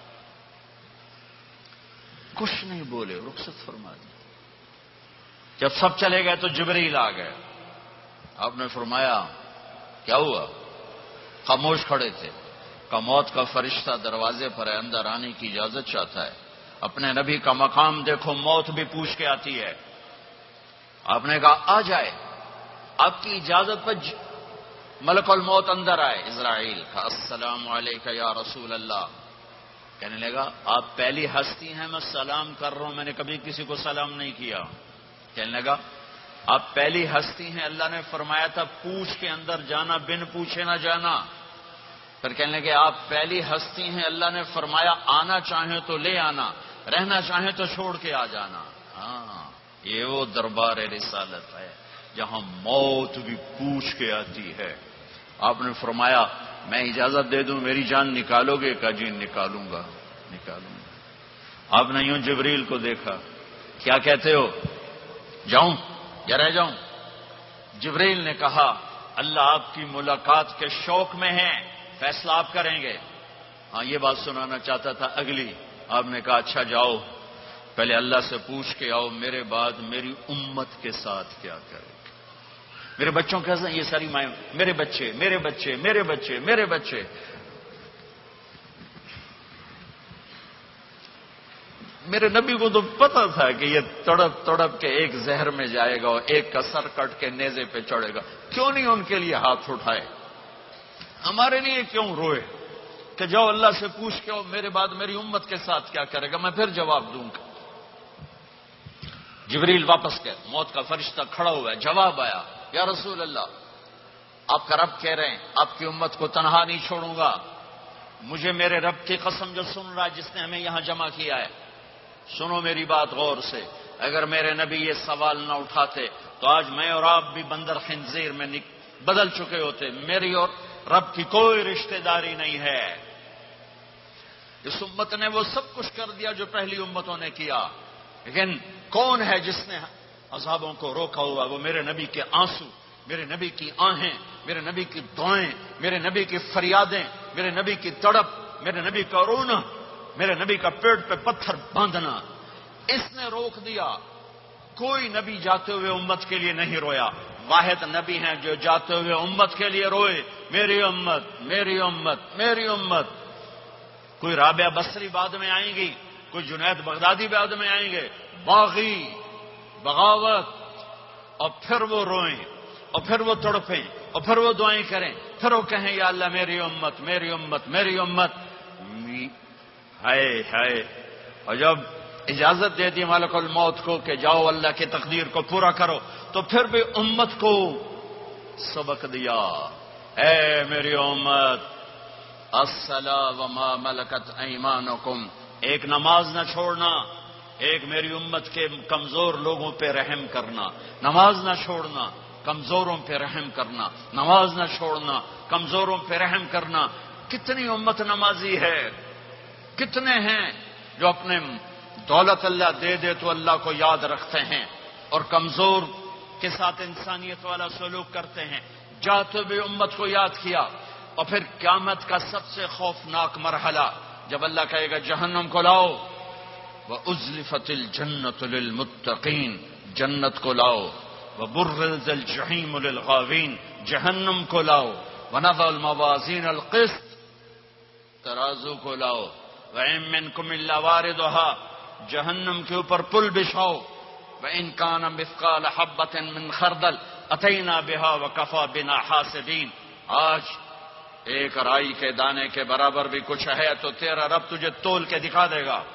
کچھ نہیں بولے، رخصت فرما دی۔ جب سب چلے گئے تو جبریل آ گئے، آپ نے فرمایا کیا ہوا؟ خاموش کھڑے تھے، کہ موت کا فرشتہ دروازے پر ہے، اندر آنے کی اجازت چاہتا ہے۔ اپنے نبی کا مقام دیکھو، موت بھی پوچھ کے آتی ہے۔ آپ نے کہا آ جائے، آپ کی اجازت پر ملک الموت اندر آئے۔ اسرائیل کا السلام علیکہ یا رسول اللہ، کہنے لگا آپ پہلی ہستی ہیں، میں سلام کر رہا ہوں، میں نے کبھی کسی کو سلام نہیں کیا۔ کہنے لگا آپ پہلی ہستی ہیں، اللہ نے فرمایا تھا پوچھ کے اندر جانا، بن پوچھے نہ جانا۔ پھر کہنے لگے آپ پہلی ہستی ہیں، اللہ نے فرمایا آنا چاہیں تو لے آنا، رہنا چاہیں تو چھوڑ کے آ جانا۔ ہاں، یہ وہ دربار رسالت ہے جہاں موت بھی پوچھ کے آتی ہے۔ آپ نے فرمایا میں اجازت دے دوں میری جان نکالو گے؟ کہا جی نکالوں گا۔ آپ نے یوں جبریل کو دیکھا، کیا کہتے ہو، جاؤں یا رہ جاؤں؟ جبریل نے کہا اللہ آپ کی ملاقات کے شوق میں ہے، فیصلہ آپ کریں گے۔ ہاں یہ بات سنانا چاہتا تھا اگلی۔ آپ نے کہا اچھا جاؤ، پہلے اللہ سے پوچھ کے آؤ میرے بعد میری امت کے ساتھ کیا کرے، میرے بچوں کے ساتھ، یہ ساری مائیں، میرے بچے میرے بچے میرے بچے میرے بچے۔ میرے نبی کو تو پتا تھا کہ یہ تڑپ تڑپ کے ایک زہر میں جائے گا اور ایک کا سر کٹ کے نیزے پہ چڑھے گا، کیوں نہیں ان کے لیے ہاتھ اٹھائے؟ ہمارے لیے کیوں روئے کہ جاؤ اللہ سے پوچھ کے میرے بعد میری امت کے ساتھ کیا کرے گا، میں پھر جواب دوں گا۔ جبریل واپس گئے، موت کا فرشتہ کھڑا ہوا ہے، جواب آیا، یا رسول اللہ آپ کا رب کہہ رہے ہیں آپ کی امت کو تنہا نہیں چھوڑوں گا، مجھے میرے رب کی قسم جو سن رہا ہے جس نے ہمیں یہاں جمع کیا ہے، سنو میری بات غور سے، اگر میرے نبی یہ سوال نہ اٹھاتے تو آج میں اور آپ بھی بندر خنزیر میں بدل چکے ہوتے، میری اور رب کی کوئی رشتہ داری نہیں ہے۔ اس امت نے وہ سب کچھ کر دیا جو پہلی امتوں نے کیا، لیکن کون ہے جس نے عذابوں کو روکا ہوا؟ وہ میرے نبی کے آنسو، میرے نبی کی آہیں، میرے نبی کی دعائیں، میرے نبی کی فریادیں، میرے نبی کی تڑپ، میرے نبی کا رونا، میرے نبی کا پیٹ پہ پتھر باندھنا، اس نے روک دیا۔ کوئی نبی جاتے ہوئے امت کے لیے نہیں رویا، واحد نبی ہیں جو جاتے ہوئے امت کے لیے روئے، میری امت میری امت میری امت۔ کوئی رابعہ بصری بعد میں آئیں گی، کوئی جنید بغدادی بعد میں آئیں گے، باغی بغاوت، اور پھر وہ روئیں اور پھر وہ تڑپیں اور پھر وہ دعائیں کریں، پھر وہ کہیں یا اللہ میری امت میری امت میری امت۔ ہائے ہائے، اور جب اجازت دے دی ملک الموت کو کہ جاؤ اللہ کی تقدیر کو پورا کرو، تو پھر بھی امت کو سبق دیا، اے میری امت الصلاۃ وما ملکت ایمانکم، ایک نماز نہ چھوڑنا، ایک میری امت کے کمزور لوگوں پہ رحم کرنا، نماز نہ چھوڑنا، کمزوروں پہ رحم کرنا، نماز نہ چھوڑنا، کمزوروں پہ رحم کرنا۔ کتنی امت نمازی ہے، کتنے ہیں جو اپنے دولت اللہ دے دے تو اللہ کو یاد رکھتے ہیں اور کمزور کے ساتھ انسانیت والا سلوک کرتے ہیں، جاتے بھی امت کو یاد کیا۔ اور پھر قیامت کا سب سے خوفناک مرحلہ جب اللہ کہے گا جہنم کو لاؤ، وَأُزْلِفَتِ الْجَنَّةُ لِلْمُتَّقِينَ، جنت کو لاؤ، وَبُرِّزَ الْجَحِيمُ لِلْغَاوِينَ، جہنم کو لاؤ، وَنَضَعُ الْمَوَازِينَ الْقِسْطَ، ترازو کو لاؤ، وَإِن مِّنكُمْ إِلَّا وَارِدُهَا، جہنم کے اوپر پل بچھاؤ، وَإِن كَانَ مِثْقَالَ حَبَّةٍ مِّنْ خَرْدَلٍ أَتَيْنَا بِهَا وَكَفَىٰ بِنَا حَاسِبِينَ۔ آج ایک رائی کے دانے کے برابر بھی کچھ ہے تو تیرا رب تجھے تول کے دکھا دے گا۔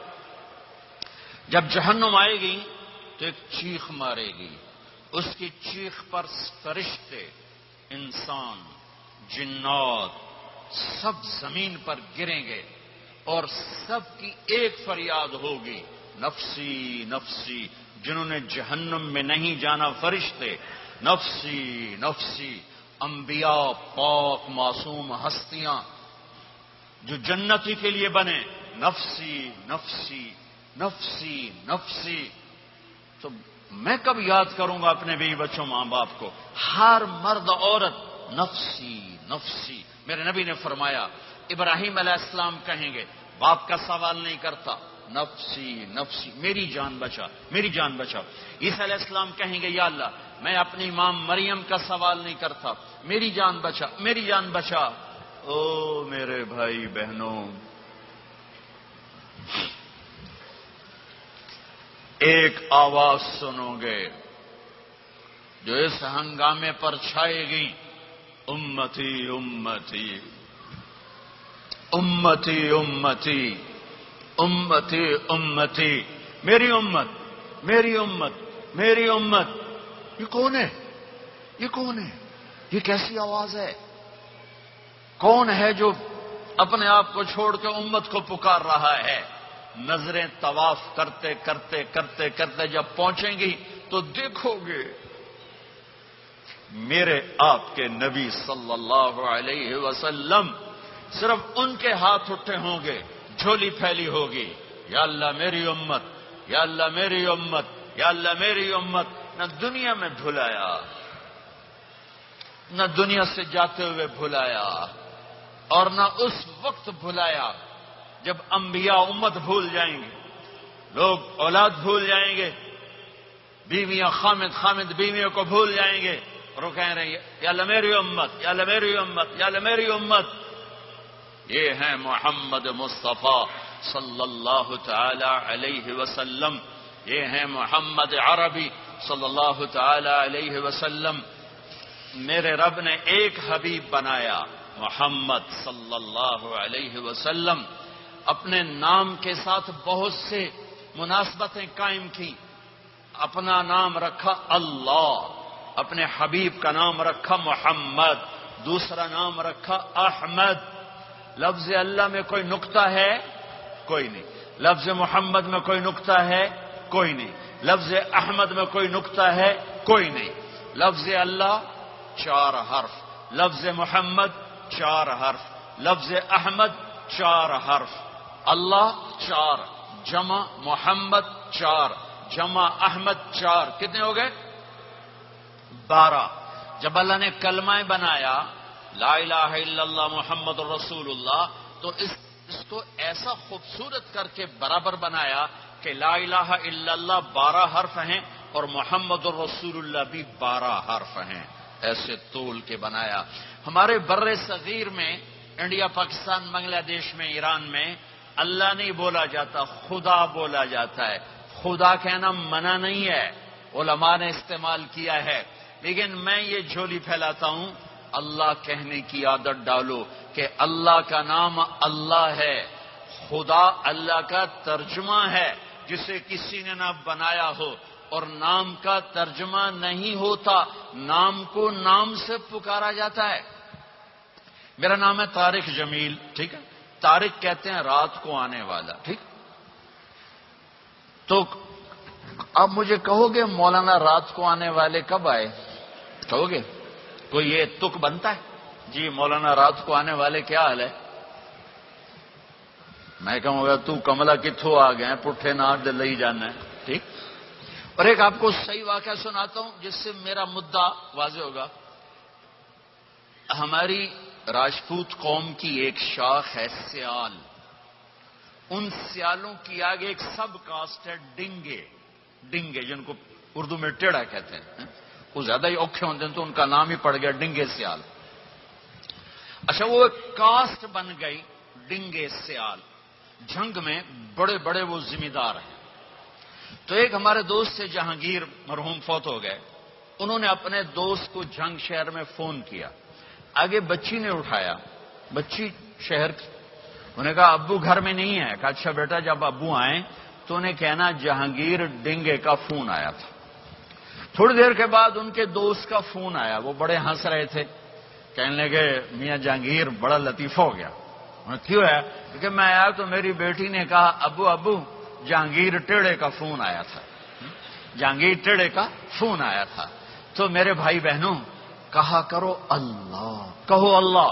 جب جہنم آئے گی تو ایک چیخ مارے گی، اس کی چیخ پر فرشتے، انسان، جنات سب زمین پر گریں گے اور سب کی ایک فریاد ہوگی، نفسی نفسی۔ جنہوں نے جہنم میں نہیں جانا فرشتے، نفسی نفسی۔ انبیاء، پاک معصوم ہستیاں جو جنتی کے لیے بنے، نفسی نفسی نفسی نفسی۔ تو میں کب یاد کروں گا اپنے بیوی بچوں ماں باپ کو؟ ہر مرد عورت نفسی نفسی۔ میرے نبی نے فرمایا ابراہیم علیہ السلام کہیں گے، باپ کا سوال نہیں کرتا، نفسی نفسی، میری جان بچا میری جان بچا۔ عیسیٰ علیہ السلام کہیں گے یا اللہ میں اپنی ماں مریم کا سوال نہیں کرتا، میری جان بچا میری جان بچا۔ او میرے بھائی بہنوں، ایک آواز سنو گے جو اس ہنگامے پر چھائے گی، امتی امتی امتی امتی امتی امتی، میری امت میری امت میری امت۔ یہ کون ہے؟ یہ کون ہے؟ یہ کیسی آواز ہے؟ کون ہے جو اپنے آپ کو چھوڑ کے امت کو پکار رہا ہے؟ نظریں طواف کرتے کرتے کرتے کرتے جب پہنچیں گی تو دیکھو گے میرے آپ کے نبی صلی اللہ علیہ وسلم، صرف ان کے ہاتھ اٹھے ہوں گے، جھولی پھیلی ہوگی، یا اللہ میری امت یا اللہ میری امت یا اللہ میری امت۔ نہ دنیا میں بھلایا، نہ دنیا سے جاتے ہوئے بھلایا، اور نہ اس وقت بھلایا جب انبیاء امت بھول جائیں گے، لوگ اولاد بھول جائیں گے، بیویاں خامد بیویوں کو بھول جائیں گے، اور وہ کہہ رہے ہیں یا اللہ میری امت یا اللہ میری امت یا اللہ میری امت۔ یہ ہیں محمد مصطفیٰ صلی اللہ تعالی علیہ وسلم، یہ ہیں محمد عربی صلی اللہ تعالی علیہ وسلم۔ میرے رب نے ایک حبیب بنایا محمد صلی اللہ علیہ وسلم، اپنے نام کے ساتھ بہت سے مناسبتیں قائم کی۔ اپنا نام رکھا اللہ، اپنے حبیب کا نام رکھا محمد، دوسرا نام رکھا احمد۔ لفظ اللہ میں کوئی نقطہ ہے؟ کوئی نہیں۔ لفظ محمد میں کوئی نقطہ ہے؟ کوئی نہیں۔ لفظ احمد میں کوئی نقطہ ہے؟ کوئی نہیں۔ لفظ اللہ 4 حرف، لفظ محمد 4 حرف، لفظ احمد 4 حرف۔ اللہ 4 جمع محمد 4 جمع احمد 4، کتنے ہو گئے؟ 12۔ جب اللہ نے کلمہ بنایا لا الہ الا اللہ محمد رسول اللہ، تو اس کو ایسا خوبصورت کر کے برابر بنایا کہ لا الہ الا اللہ 12 حرف ہیں اور محمد الرسول اللہ بھی 12 حرف ہیں، ایسے طول کے بنایا۔ ہمارے بر صغیر میں، انڈیا، پاکستان، بنگلہ دیش میں، ایران میں اللہ نہیں بولا جاتا، خدا بولا جاتا ہے۔ خدا کہنا منع نہیں ہے، علماء نے استعمال کیا ہے، لیکن میں یہ جھولی پھیلاتا ہوں، اللہ کہنے کی عادت ڈالو کہ اللہ کا نام اللہ ہے، خدا اللہ کا ترجمہ ہے جسے کسی نے نہ بنایا ہو، اور نام کا ترجمہ نہیں ہوتا، نام کو نام سے پکارا جاتا ہے۔ میرا نام ہے طارق جمیل، ٹھیک ہے؟ طارق کہتے ہیں رات کو آنے والا، ٹھیک؟ تو اب مجھے کہو گے مولانا رات کو آنے والے کب آئے؟ کہو گے کوئی یہ تک بنتا ہے؟ جی مولانا رات کو آنے والے کیا حال ہے؟ میں کہوں گا تو کملا کتھوں آ گئے، پٹھے ناٹ دے لئی جانا ہے، ٹھیک؟ اور ایک آپ کو صحیح واقعہ سناتا ہوں جس سے میرا مدعا واضح ہوگا۔ ہماری راجپوت قوم کی ایک شاخ ہے سیال، ان سیالوں کی آگے ایک سب کاسٹ ہے ڈنگے، ڈنگے جن کو اردو میں ٹیڑا کہتے ہیں، وہ زیادہ ہی اوکھے ہوتے ہیں تو ان کا نام ہی پڑ گیا ڈنگے سیال۔ اچھا وہ ایک کاسٹ بن گئی ڈنگے سیال، جنگ میں بڑے بڑے وہ ذمہ دار ہیں۔ تو ایک ہمارے دوست سے جہانگیر مرحوم فوت ہو گئے، انہوں نے اپنے دوست کو جنگ شہر میں فون کیا، آگے بچی نے اٹھایا، بچی شہر کی، انہوں نے کہا ابو گھر میں نہیں ہے۔ کہا اچھا بیٹا جب ابو آئیں تو انہیں کہنا جہانگیر ڈنگے کا فون آیا تھا۔ تھوڑی دیر کے بعد ان کے دوست کا فون آیا، وہ بڑے ہنس رہے تھے، کہنے لگے میاں جہانگیر بڑا لطیف ہو گیا۔ کیوں ہے؟ کیونکہ میں آیا تو میری بیٹی نے کہا ابو جہانگیر ٹیڑے کا فون آیا تھا، جہانگیر ٹیڑے کا فون آیا تھا۔ تو میرے بھائی بہنوں کہا کرو اللہ، کہو اللہ،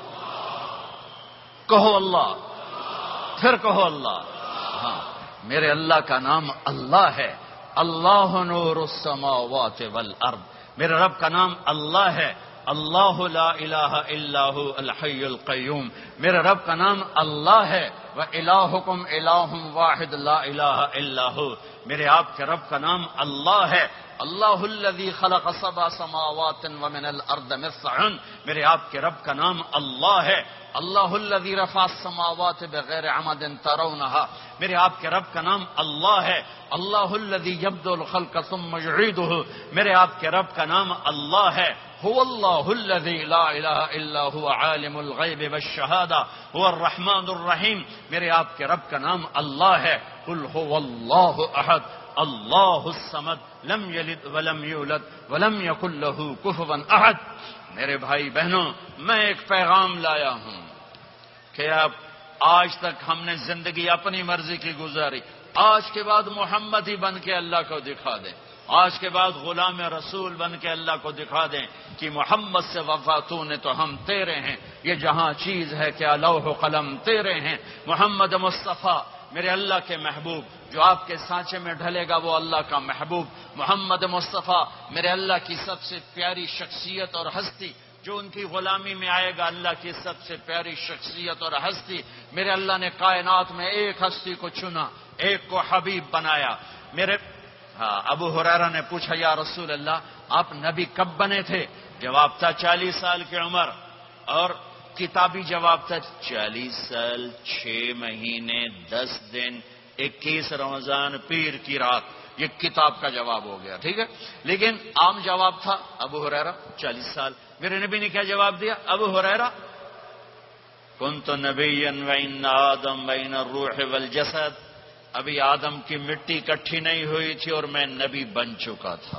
کہو اللہ، پھر کہو اللہ۔ ہاں میرے اللہ کا نام اللہ ہے، اللہ نور السماوات والارض، میرے رب کا نام اللہ ہے، اللہ لا الہ الا هو الحی القیوم، میرے رب کا نام اللہ ہے، وَإِلَٰهُكُمْ إِلَٰهٌ وَاحِدٌ لَا إِلَٰهَ إِلَّا هُوَ، میرے آپ کے رب کا نام اللہ ہے، اللہ الذی خلق 7 سماوات ومن الارض مثلهن، میرے آپ کے رب کا نام اللہ ہے، اللہ الذی رفع السماوات بغیر عمد ترونها، میرے آپ کے رب کا نام اللہ ہے، اللہ الذی یبدأ الخلق ثم یعیدہ، میرے آپ کے رب کا نام اللہ ہے، هو اللہ الذی لا الہ الا هو عالم الغیب والشہادہ هو الرحمن الرحیم، میرے آپ کے رب کا نام اللہ ہے، قل هو اللہ احد اللہ الصمد لم یلد ولم یولد ولم یکن له کفوا احد۔ میرے بھائی بہنوں میں ایک پیغام لایا ہوں کہ اب آج تک ہم نے زندگی اپنی مرضی کی گزاری، آج کے بعد محمد ہی بن کے اللہ کو دکھا دیں، آج کے بعد غلام رسول بن کے اللہ کو دکھا دیں کہ محمد سے وفا تو نے تو ہم تیرے ہیں، یہ جہاں چیز ہے کیا لوح و قلم تیرے ہیں، محمد مصطفیٰ میرے اللہ کے محبوب، جو آپ کے سانچے میں ڈھلے گا وہ اللہ کا محبوب، محمد مصطفیٰ میرے اللہ کی سب سے پیاری شخصیت اور ہستی، جو ان کی غلامی میں آئے گا اللہ کی سب سے پیاری شخصیت اور ہستی، میرے اللہ نے کائنات میں ایک ہستی کو چنا، ایک کو حبیب بنایا۔ میرے ابو ہریرہ نے پوچھا یا رسول اللہ آپ نبی کب بنے تھے؟ جواب تھا 40 سال کی عمر، اور کتابی جواب تھا 40 سال 6 مہینے 10 دن 21 رمضان پیر کی رات، یہ کتاب کا جواب ہو گیا، ٹھیک ہے۔ لیکن عام جواب تھا ابو ہریرہ 40 سال۔ میرے نبی نے کیا جواب دیا؟ ابو ہریرہ کنت نبیا وان آدم بین الروح والجسد، ابھی آدم کی مٹی اکٹھی نہیں ہوئی تھی اور میں نبی بن چکا تھا۔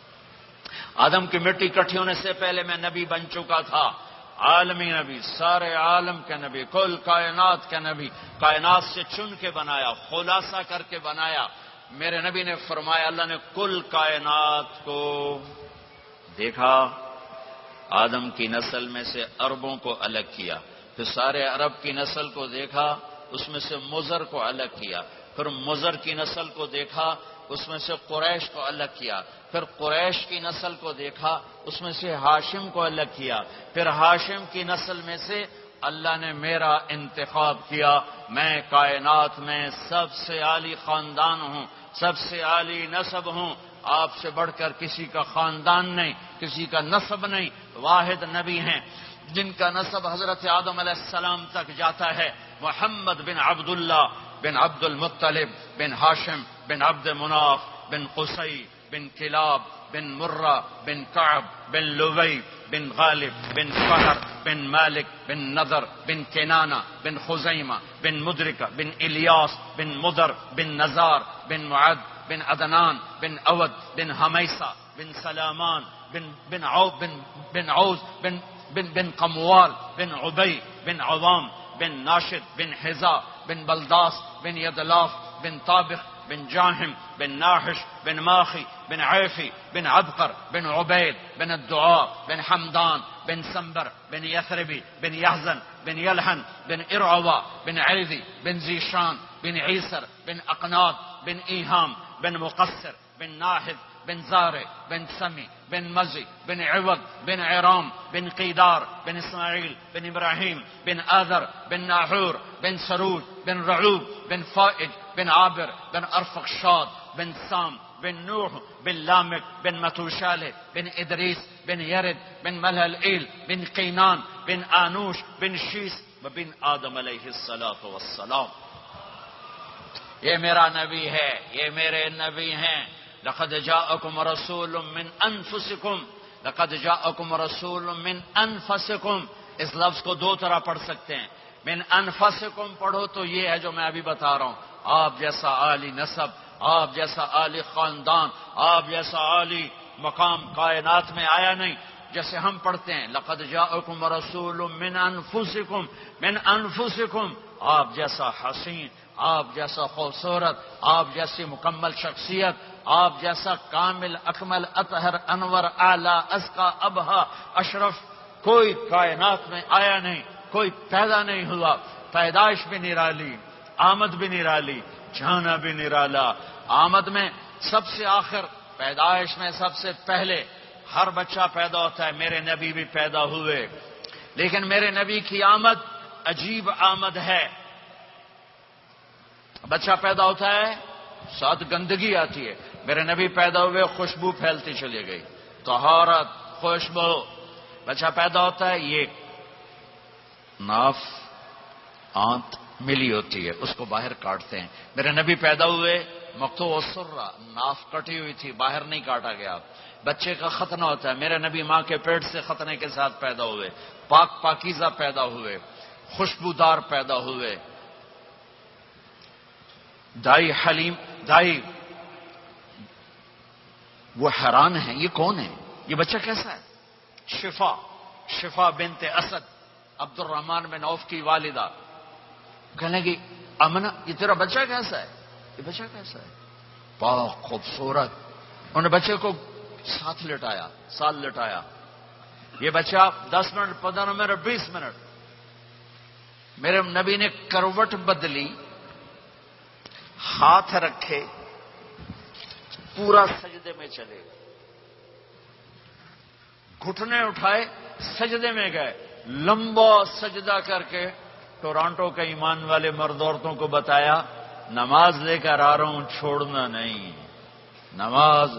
آدم کی مٹی اکٹھی ہونے سے پہلے میں نبی بن چکا تھا، عالمی نبی، سارے عالم کے نبی، کل کائنات کے نبی، کائنات سے چن کے بنایا، خلاصہ کر کے بنایا۔ میرے نبی نے فرمایا اللہ نے کل کائنات کو دیکھا، آدم کی نسل میں سے عربوں کو الگ کیا، پھر سارے عرب کی نسل کو دیکھا، اس میں سے مضر کو الگ کیا، پھر مضر کی نسل کو دیکھا، اس میں سے قریش کو الگ کیا، پھر قریش کی نسل کو دیکھا، اس میں سے ہاشم کو الگ کیا، پھر ہاشم کی نسل میں سے اللہ نے میرا انتخاب کیا۔ میں کائنات میں سب سے عالی خاندان ہوں، سب سے عالی نسب ہوں، آپ سے بڑھ کر کسی کا خاندان نہیں، کسی کا نسب نہیں، واحد نبی ہیں جن کا نسب حضرت آدم علیہ السلام تک جاتا ہے، محمد بن عبداللہ بن عبد المطلب بن ہاشم بن عبد مناف بن قصی بن کلاب بن مرہ بن کعب بن لوی بن غالب بن فہر بن مالک بن نضر بن کنانہ بن خزیمہ بن مدرکہ بن الیاس بن مدر بن نزار بن معد بن عدنان بن اود بن حمیسہ بن سلامان بن عوز بن قموال بن عبی بن عوام بن ناشد بن حذا بن بلداس بن یدلاف بن طابق بن جاہم بن ناحش بن ماخی بن عیفی بن عبقر بن عبید بن الدعاء بن حمدان بن سنبر بن یثربی بن یحزن بن یلحن بن ارعوا بن عیدی بن زیشان بن عیسر بن اقناد بن ایہام بن مقصر بن ناحد بن زارع بن سمی بن مزی بن عوض بن عرام بن قیدار بن اسماعیل بن ابراہیم بن آذر بن ناحور بن سروج بن رعوب بن فائج بن عابر بن ارفخشاد بن سام بن نوح بن لامک بن متوشالہ بن ادریس بن یرد بن ملہلئیل بن قینان بن آنوش بن شیس بن آدم علیہ الصلاۃ والسلام۔ یہ میرا نبی ہے، یہ میرے نبی ہیں۔ لقد جاءکم رسول من انفسکم، لقد جاءکم رسول من انفسکم، اس لفظ کو دو طرح پڑھ سکتے ہیں، من انفسکم پڑھو تو یہ ہے جو میں ابھی بتا رہا ہوں، آپ جیسا عالی نسب، آپ جیسا عالی خاندان، آپ جیسا عالی مقام کائنات میں آیا نہیں۔ جیسے ہم پڑھتے ہیں لقد جاءکم رسول من انفسکم، من انفسکم، آپ جیسا حسین، آپ جیسا خوبصورت، آپ جیسی مکمل شخصیت، آپ جیسا کامل اکمل اطہر انور اعلی ازکا ابہا اشرف کوئی کائنات میں آیا نہیں، کوئی پیدا نہیں ہوا، پیدائش بھی نرالی، آمد بھی نرالی، جانا بھی نرالا۔ آمد میں سب سے آخر، پیدائش میں سب سے پہلے ہر بچہ پیدا ہوتا ہے، میرے نبی بھی پیدا ہوئے، لیکن میرے نبی کی آمد عجیب آمد ہے۔ بچہ پیدا ہوتا ہے ساتھ گندگی آتی ہے، میرے نبی پیدا ہوئے خوشبو پھیلتی چلی گئی، طہارت، خوشبو۔ بچہ پیدا ہوتا ہے، یہ ناف آنت ملی ہوتی ہے، اس کو باہر کاٹتے ہیں۔ میرے نبی پیدا ہوئے مقطوع السرہ، ناف کٹی ہوئی تھی، باہر نہیں کاٹا گیا۔ بچے کا ختنہ ہوتا ہے، میرے نبی ماں کے پیٹ سے ختنے کے ساتھ پیدا ہوئے، پاک پاکیزہ پیدا ہوئے، خوشبودار پیدا ہوئے۔ دائی حلیم، دائی وہ حیران ہیں، یہ کون ہے، یہ بچہ کیسا ہے؟ شفا بنت اسد، عبد الرحمن بن عوف کی والدہ، کہنے لگی امنا یہ تیرا بچہ کیسا ہے؟ یہ بچہ کیسا ہے؟ پاک خوبصورت۔ انہوں نے بچے کو ساتھ لٹایا، یہ بچہ 10 منٹ 15 منٹ 20 منٹ، میرے نبی نے کروٹ بدلی، ہاتھ رکھے، پورا سجدے میں چلے، گھٹنے اٹھائے، سجدے میں گئے، لمبا سجدہ کر کے ٹورانٹو کے ایمان والے مرد عورتوں کو بتایا نماز لے کر آ رہا ہوں، چھوڑنا نہیں۔ نماز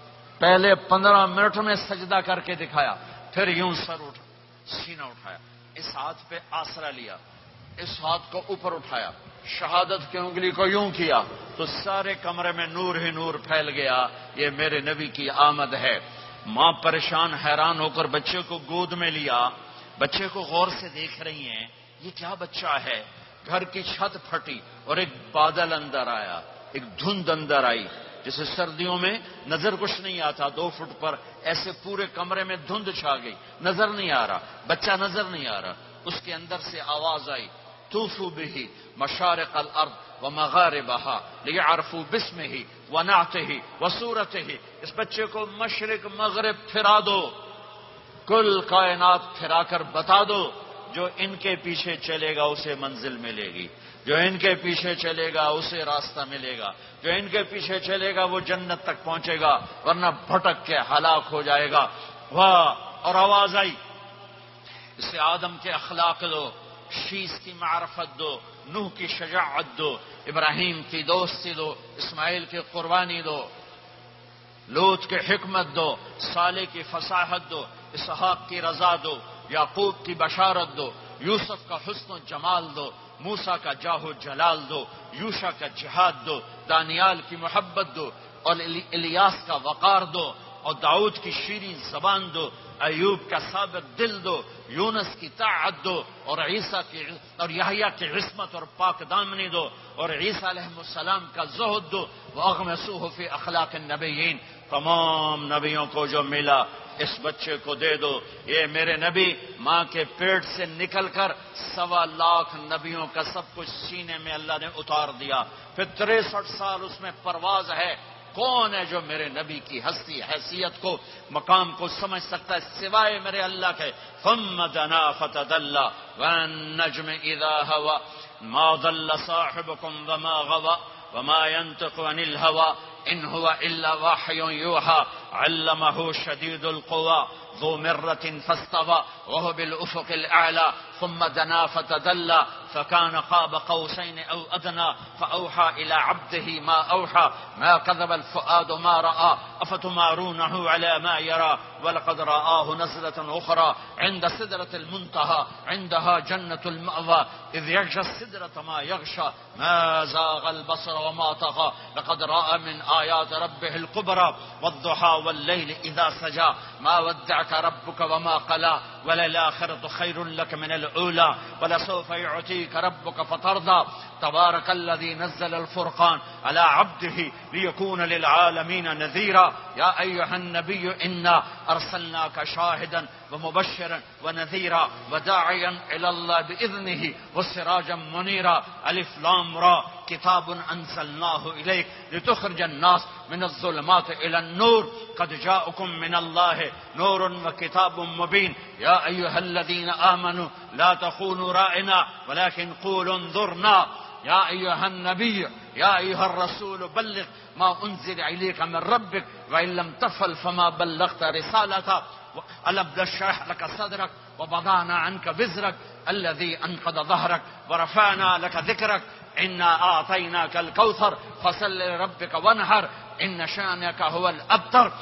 پہلے 15 منٹ میں سجدہ کر کے دکھایا، پھر یوں سینہ اٹھایا، اس ہاتھ پہ آسرا لیا، اس ہاتھ کو اوپر اٹھایا، شہادت کی انگلی کو یوں کیا تو سارے کمرے میں نور ہی نور پھیل گیا، یہ میرے نبی کی آمد ہے۔ ماں پریشان حیران ہو کر بچے کو گود میں لیا، بچے کو غور سے دیکھ رہی ہیں، یہ کیا بچہ ہے؟ گھر کی چھت پھٹی اور ایک بادل اندر آیا، ایک دھند اندر آئی، جیسے سردیوں میں نظر کچھ نہیں آتا، 2 فٹ پر ایسے پورے کمرے میں دھند چھا گئی، نظر نہیں آ رہا، بچہ نظر نہیں آ رہا۔ اس کے اندر سے آواز آئی، طوفوا به مشارق الارض ومغاربها لیعرفوا باسمه ونعته وصورته، اس بچے کو مشرق مغرب پھرا دو، کل کائنات پھرا کر بتا دو، جو ان کے پیچھے چلے گا اسے منزل ملے گی، جو ان کے پیچھے چلے گا اسے راستہ ملے گا، جو ان کے پیچھے چلے گا وہ جنت تک پہنچے گا، ورنہ بھٹک کے ہلاک ہو جائے گا۔ واہ! اور آواز آئی، اسے آدم کے اخلاق دو، شیس کی معرفت دو، نوح کی شجاعت دو، ابراہیم کی دوستی دو، اسماعیل کی قربانی دو، لوط کی حکمت دو، صالح کی فصاحت دو، اسحاق کی رضا دو، یعقوب کی بشارت دو، یوسف کا حسن و جمال دو، موسیٰ کا جاہ و جلال دو، یوشع کا جہاد دو، دانیال کی محبت دو، اور الیاس کا وقار دو، اور داؤد کی شیریں زبان دو، ایوب کا ثابت دل دو، یونس کی طاعت دو، اور عیسیٰ کی اور یحییٰ کی عصمت اور پاک دامنی دو، اور عیسیٰ علیہ السلام کا زہد دو، وَأَغْمِسُوهُ فِي أَخْلَاقِ النَّبِيِّينَ، تمام نبیوں کو جو ملا اس بچے کو دے دو۔ یہ میرے نبی ماں کے پیٹ سے نکل کر 1.25 لاکھ نبیوں کا سب کچھ سینے میں اللہ نے اتار دیا، پھر 63 سال اس میں پرواز ہے۔ کون ہے جو میرے نبی کی ہستی حیثیت کو مقام کو سمجھ سکتا ہے سوائے میرے اللہ کے؟ ثم دنا فتدلى والنجم اذا هوى ما ضل صاحبكم وما غوى وما ينطق عن الهوى ان هو الا وحي يوحى علمه شديد القوى ذو مرة فاستوى وهو بالافق الاعلى ثم دنا فتدلى فكان قاب قوسين او ادنى فاوحى الى عبده ما اوحى ما كذب الفؤاد ما راى افتمارونه على ما يرى ولقد رآه نزلة اخرى عند سدرة المنتهى عندها جنة المأوى اذ يغشى السدرة ما يغشى ما زاغ البصر وما طغى لقد رأى من آيات ربه الكبرى والضحى والليل اذا سجى ما ودعك ربك وما قلى وللآخرة خير لك من الأولى ولسوف يعطيك ربك فترضى تبارك الذي نزل الفرقان على عبده ليكون للعالمين نذيرا يا أيها النبي إنا أرسلناك شاهدا ومبشرا ونذيرا وداعيا إلى الله بإذنه وسراجا منيرا ألف لام را كتاب أنزلناه إليك لتخرج الناس من الظلمات إلى النور قد جاءكم من الله نور وكتاب مبين يا أيها الذين آمنوا لا تخونوا رائنا ولكن قولوا انظرنا يا أيها النبي يا أيها الرسول بلغ ما أنزل إليك من ربك وإن لم تفعل فما بلغت رسالته ألم نشرح لك صدرك ووضعنا عنك وزرك الذي أنقض ظهرك ورفعنا لك ذكرك إنا أعطيناك الكوثر فصل لربك وانحر إن شانك هو الأبتر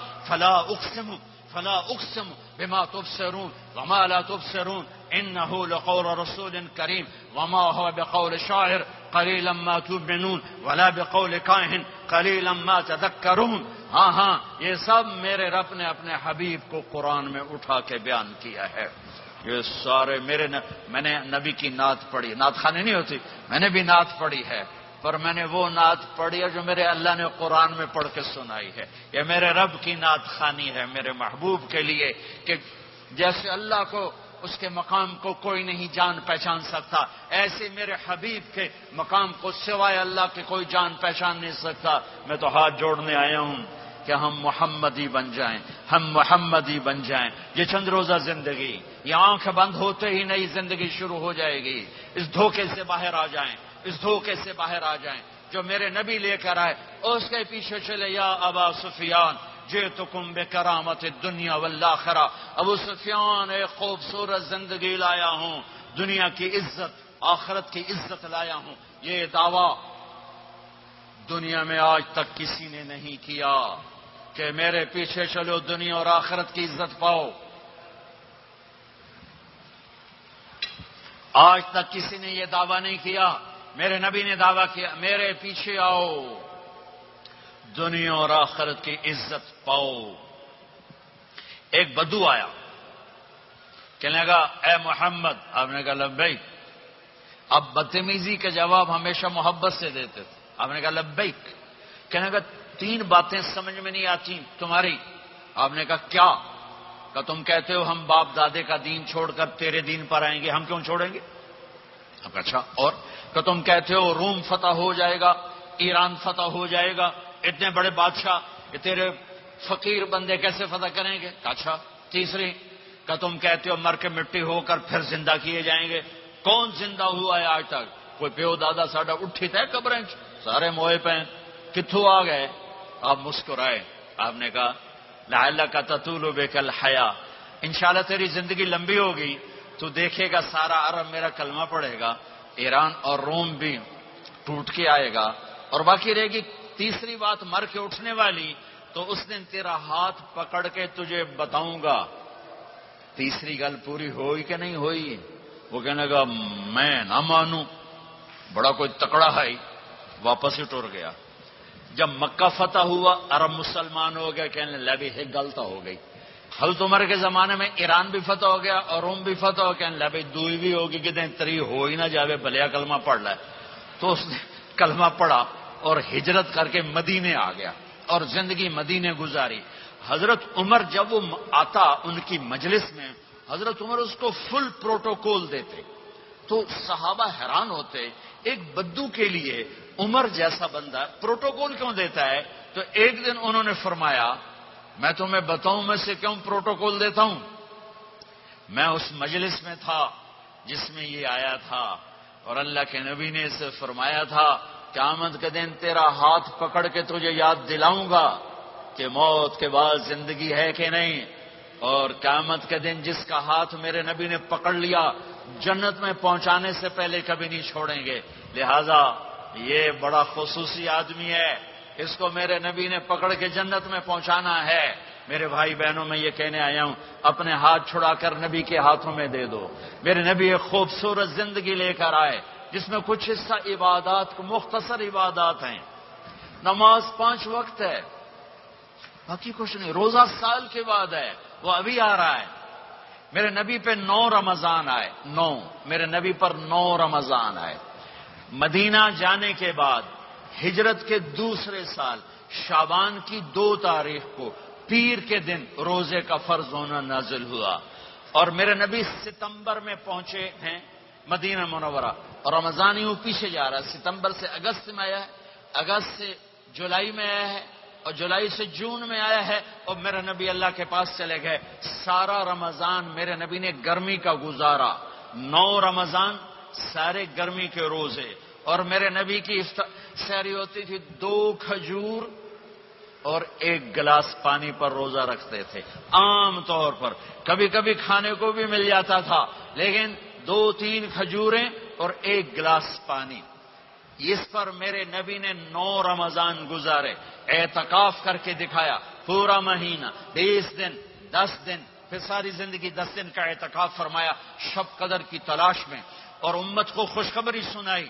فلا أقسم بما تبصرون وما لا تبصرون إنه لقول رسول كريم وما هو بقول شاعر قليلا ما تؤمنون ولا بقول کاہن قليلا ما تذكرون۔ ہاں یہ سب میرے رب نے اپنے حبیب کو قرآن میں اٹھا کے بیان کیا ہے۔ یہ سارے میں نے نبی کی نعت پڑھی، نعت خوانی نہیں ہوتی، میں نے بھی نعت پڑھی ہے، پر میں نے وہ نعت پڑھی ہے جو میرے اللہ نے قرآن میں پڑھ کے سنائی ہے۔ یہ میرے رب کی نعت خوانی ہے میرے محبوب کے لیے، کہ جیسے اللہ کو اس کے مقام کو کوئی نہیں جان پہچان سکتا، ایسے میرے حبیب کے مقام کو سوائے اللہ کے کوئی جان پہچان نہیں سکتا۔ میں تو ہاتھ جوڑنے آیا ہوں کہ ہم محمدی بن جائیں، ہم محمدی بن جائیں۔ یہ چند روزہ زندگی، یہ آنکھ بند ہوتے ہی نئی زندگی شروع ہو جائے گی۔ اس دھوکے سے باہر آ جائیں، اس دھوکے سے باہر آ جائیں جو میرے نبی لے کر آئے، اس کے پیچھے چلے۔ یا ابا سفیان جئتکم بکرامت الدنیا والآخرہ، ابو سفیان ایک خوبصورت زندگی لایا ہوں، دنیا کی عزت آخرت کی عزت لایا ہوں۔ یہ دعویٰ دنیا میں آج تک کسی نے نہیں کیا کہ میرے پیچھے چلو دنیا اور آخرت کی عزت پاؤ۔ آج تک کسی نے یہ دعویٰ نہیں کیا، میرے نبی نے دعویٰ کیا میرے پیچھے آؤ، دنیا اور آخرت کی عزت پاؤ۔ ایک بدو آیا، کہنے لگا اے محمد، آپ نے کہا لبیک۔ اب بدتمیزی کا جواب ہمیشہ محبت سے دیتے تھے، آپ نے کہا لبیک۔ کہنے لگا 3 باتیں سمجھ میں نہیں آتی تمہاری۔ آپ نے کہا کیا؟ کہ تم کہتے ہو ہم باپ دادے کا دین چھوڑ کر تیرے دین پر آئیں گے، ہم کیوں چھوڑیں گے؟ اب اچھا، اور کہ تم کہتے ہو روم فتح ہو جائے گا، ایران فتح ہو جائے گا، اتنے بڑے بادشاہ یہ تیرے فقیر بندے کیسے فتح کریں گے؟ اچھا، تیسری کہ تم کہتے ہو مر کے مٹی ہو کر پھر زندہ کیے جائیں گے، کون زندہ ہوا ہے آج تک؟ کوئی پیو دادا ساڈا اٹھی تھے قبریں سارے موئے پہ کتھوں آ گئے؟ آپ مسکرائے، آپ نے کہا لعلک تطول بک الحیا، انشاءاللہ تیری زندگی لمبی ہوگی، تو دیکھے گا سارا عرب میرا کلمہ پڑھے گا، ایران اور روم بھی ٹوٹ کے آئے گا، اور باقی رہے گی تیسری بات مر کے اٹھنے والی، تو اس دن تیرا ہاتھ پکڑ کے تجھے بتاؤں گا۔ تیسری گل پوری ہوئی کہ نہیں ہوئی؟ وہ کہنے لگا میں نہ مانوں، بڑا کوئی تکڑا ہے، واپس ہی ٹر گیا۔ جب مکہ فتح ہوا، عرب مسلمان ہو گئے، کہنے لگے بھی ایک غلط ہو گئی۔ حضرت عمر کے زمانے میں ایران بھی فتح ہو گیا اور روم بھی فتح ہو گیا، کہنے لگے دوئی بھی ہوگی کہ دن تری ہو ہی نہ جاوے، بھلیا کلمہ پڑھ لائے۔ تو اس نے کلمہ پڑھا اور ہجرت کر کے مدینے آ گیا اور زندگی مدینے گزاری۔ حضرت عمر جب وہ آتا ان کی مجلس میں، حضرت عمر اس کو فل پروٹوکول دیتے، تو صحابہ حیران ہوتے، ایک بدو کے لیے عمر جیسا بندہ پروٹوکول کیوں دیتا ہے؟ تو ایک دن انہوں نے فرمایا میں تمہیں بتاؤں میں سے کیوں پروٹوکول دیتا ہوں؟ میں اس مجلس میں تھا جس میں یہ آیا تھا، اور اللہ کے نبی نے اسے فرمایا تھا قیامت کے دن تیرا ہاتھ پکڑ کے تجھے یاد دلاؤں گا کہ موت کے بعد زندگی ہے کہ نہیں، اور قیامت کے دن جس کا ہاتھ میرے نبی نے پکڑ لیا جنت میں پہنچانے سے پہلے کبھی نہیں چھوڑیں گے، لہذا یہ بڑا خصوصی آدمی ہے، اس کو میرے نبی نے پکڑ کے جنت میں پہنچانا ہے۔ میرے بھائی بہنوں میں یہ کہنے آیا ہوں اپنے ہاتھ چھڑا کر نبی کے ہاتھوں میں دے دو۔ میرے نبی ایک خوبصورت زندگی لے کر آئے جس میں کچھ حصہ عبادات کو مختصر عبادات ہیں، نماز 5 وقت ہے، باقی کچھ نہیں، روزہ سال کے بعد ہے، وہ ابھی آ رہا ہے۔ میرے نبی پہ 9 رمضان آئے، 9 میرے نبی پر 9 رمضان آئے۔ مدینہ جانے کے بعد ہجرت کے دوسرے سال شعبان کی 2 تاریخ کو پیر کے دن روزے کا فرض ہونا نازل ہوا، اور میرے نبی ستمبر میں پہنچے ہیں مدینہ منورہ، اور رمضان یوں پیچھے جا رہا ہے، ستمبر سے اگست میں آیا ہے، اگست سے جولائی میں آیا ہے، اور جولائی سے جون میں آیا ہے، اور میرے نبی اللہ کے پاس چلے گئے۔ سارا رمضان میرے نبی نے گرمی کا گزارا، 9 رمضان سارے گرمی کے روزے، اور میرے نبی کی سحری ہوتی تھی 2 کھجور اور 1 گلاس پانی پر روزہ رکھتے تھے عام طور پر، کبھی کبھی کھانے کو بھی مل جاتا تھا، لیکن 2-3 کھجوریں اور 1 گلاس پانی، اس پر میرے نبی نے 9 رمضان گزارے، اعتکاف کر کے دکھایا، پورا مہینہ 20 دن 10 دن، پھر ساری زندگی 10 دن کا اعتکاف فرمایا شب قدر کی تلاش میں، اور امت کو خوشخبری سنائی۔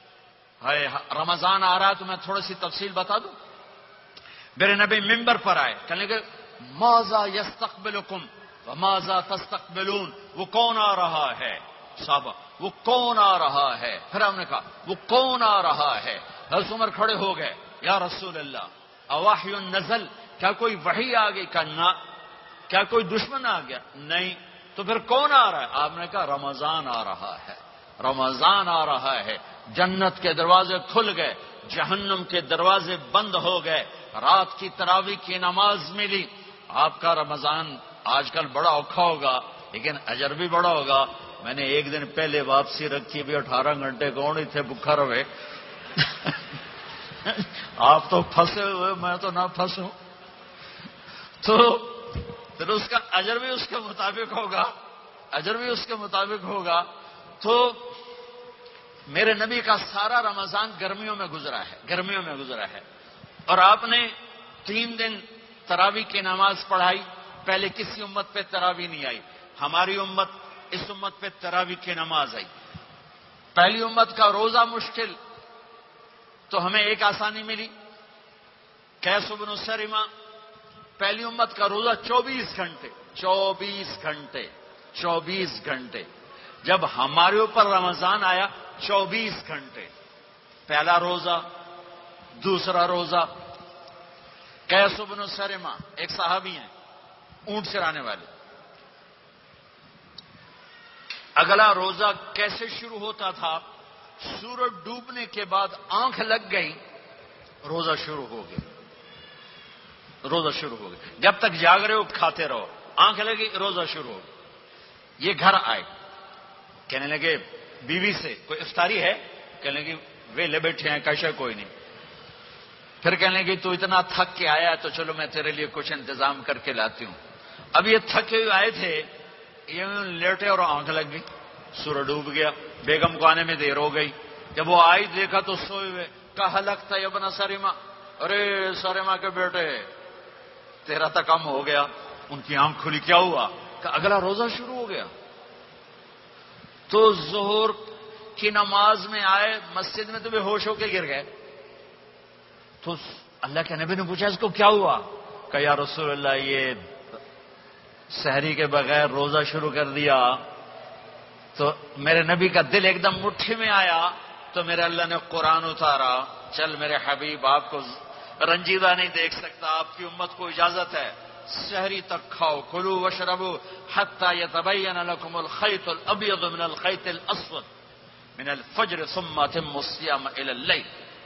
رمضان آ رہا ہے تو میں تھوڑی سی تفصیل بتا دوں۔ میرے نبی ممبر پر آئے، کہنے لگے ماذا یستقبلکم وماذا تستقبلون، وہ کون آ رہا ہے؟ صحابہ وہ کون آ رہا ہے؟ پھر ہم نے کہا وہ کون آ رہا ہے؟ حضرت عمر کھڑے ہو گئے، یا رسول اللہ اواحی نزل، کیا کوئی وحی آ گئی؟ کہا نہ۔ کیا کوئی دشمن آ گیا؟ نہیں۔ تو پھر کون آ رہا ہے؟ آپ نے کہا رمضان آ رہا ہے، رمضان آ رہا ہے، جنت کے دروازے کھل گئے، جہنم کے دروازے بند ہو گئے، رات کی تراویح کی نماز ملی۔ آپ کا رمضان آج کل بڑا اوکھا ہوگا لیکن اجر بھی بڑا ہوگا۔ میں نے ایک دن پہلے واپسی رکھی بھی 18 گھنٹے کون ہی تھے بکھا رہے آپ تو پھنسے ہوئے، میں تو نہ پھنسوں، تو پھر اس کا اجر بھی اس کے مطابق ہوگا، اجر بھی اس کے مطابق ہوگا۔ تو میرے نبی کا سارا رمضان گرمیوں میں گزرا ہے، گرمیوں میں گزرا ہے، اور آپ نے 3 دن تراویح کی نماز پڑھائی۔ پہلے کسی امت پہ تراویح نہیں آئی، ہماری امت اس امت پہ تراویح کی نماز آئی۔ پہلی امت کا روزہ مشکل، تو ہمیں ایک آسانی ملی، قیس بن سرمہ، پہلی امت کا روزہ 24 گھنٹے 24 گھنٹے، جب ہمارے اوپر رمضان آیا 24 گھنٹے، پہلا روزہ، دوسرا روزہ۔ قیس بن سرمہ ایک صحابی ہیں، اونٹ چرانے والے۔ اگلا روزہ کیسے شروع ہوتا تھا؟ سورج ڈوبنے کے بعد آنکھ لگ گئی، روزہ شروع ہو گیا، جب تک جاگ رہے ہو کھاتے رہو، آنکھ لگی روزہ شروع ہو گیا۔ یہ گھر آئے، کہنے لگے بیوی سے کوئی افطاری ہے؟ کہنے لگے ویلے بیٹھے ہیں، کیسا کوئی نہیں۔ پھر کہنے لگے تو اتنا تھک کے آیا تو چلو میں تیرے لیے کچھ انتظام کر کے لاتی ہوں۔ اب یہ تھکے ہوئے آئے تھے، یہ لیٹے اور آنکھ لگ گئی، سورج ڈوب گیا، بیگم کو آنے میں دیر ہو گئی۔ جب وہ آئی دیکھا تو سوئے ہوئے، کہا لگتا ہے ابن سرمہ، ارے سرمہ کے بیٹے تیرا تو کم ہو گیا۔ ان کی آنکھ کھلی، کیا ہوا؟ کہ اگلا روزہ شروع ہو گیا۔ تو ظہر کی نماز میں آئے مسجد میں تو بے ہوش ہو کے گر گئے۔ تو اللہ کے نبی نے پوچھا اس کو کیا ہوا؟ کہ یا رسول اللہ یہ سحری کے بغیر روزہ شروع کر دیا۔ تو میرے نبی کا دل ایک دم مٹھی میں آیا، تو میرے اللہ نے قرآن اتارا، چل میرے حبیب آپ کو رنجیدہ نہیں دیکھ سکتا، آپ کی امت کو اجازت ہے، سحری تک کھاؤ، کلوا واشربوا حتی یتبین لکم الخیط الابیض من الخیط الاسود من الفجر ثم اتموا الصیام الی اللیل۔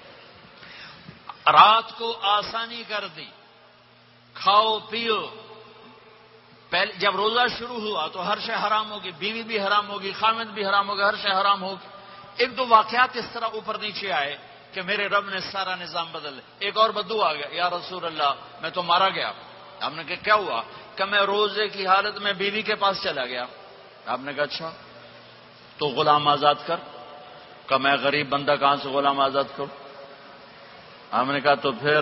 رات کو آسانی کر دی، کھاؤ پیو۔ پہلے جب روزہ شروع ہوا تو ہر شے حرام ہوگی، بیوی بھی حرام ہوگی، خامد بھی حرام ہوگا، ہر شے حرام ہوگی۔ ایک دو واقعات اس طرح اوپر نیچے آئے کہ میرے رب نے سارا نظام بدل دیا۔ ایک اور بدو آ گیا، یا رسول اللہ میں تو مارا گیا۔ آپ نے کہا کیا ہوا؟ کہ میں روزے کی حالت میں بیوی کے پاس چلا گیا۔ آپ نے کہا اچھا تو غلام آزاد کر۔ کہ میں غریب بندہ کہاں سے غلام آزاد کروں؟ آپ نے کہا تو پھر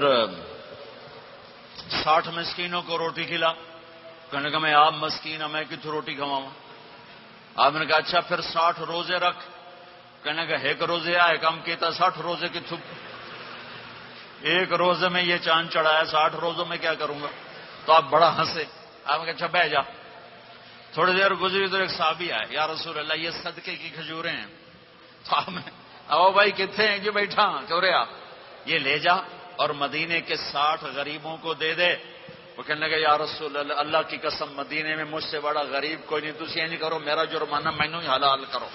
60 مسکینوں کو روٹی کھلا۔ کہنے کا میں آپ مسکین ہوں، میں کتوں روٹی کھواؤں؟ آپ نے کہا اچھا پھر 60 روزے رکھ۔ کہنے کا ایک روزے آئے کم کیتا 60 روزے کی تھک، ایک روزے میں یہ چاند چڑھایا، 60 روزوں میں کیا کروں گا؟ تو آپ بڑا ہنسے۔ آپ نے کہا اچھا بیٹھ جا۔ تھوڑی دیر گزری تو ایک صحابی آئے، یا رسول اللہ یہ صدقے کی کھجوریں ہیں۔ تو آپ نے او بھائی کتنے ہیں؟ جو بیٹھا چورے آپ یہ لے جا اور مدینے کے 60 غریبوں کو دے دے۔ وہ کہنے لگا یا رسول اللہ اللہ کی قسم مدینے میں مجھ سے بڑا غریب کوئی نہیں، تجھے یہ نہیں کرو، میرا جرمانہ مینوں ہی حلال کرو۔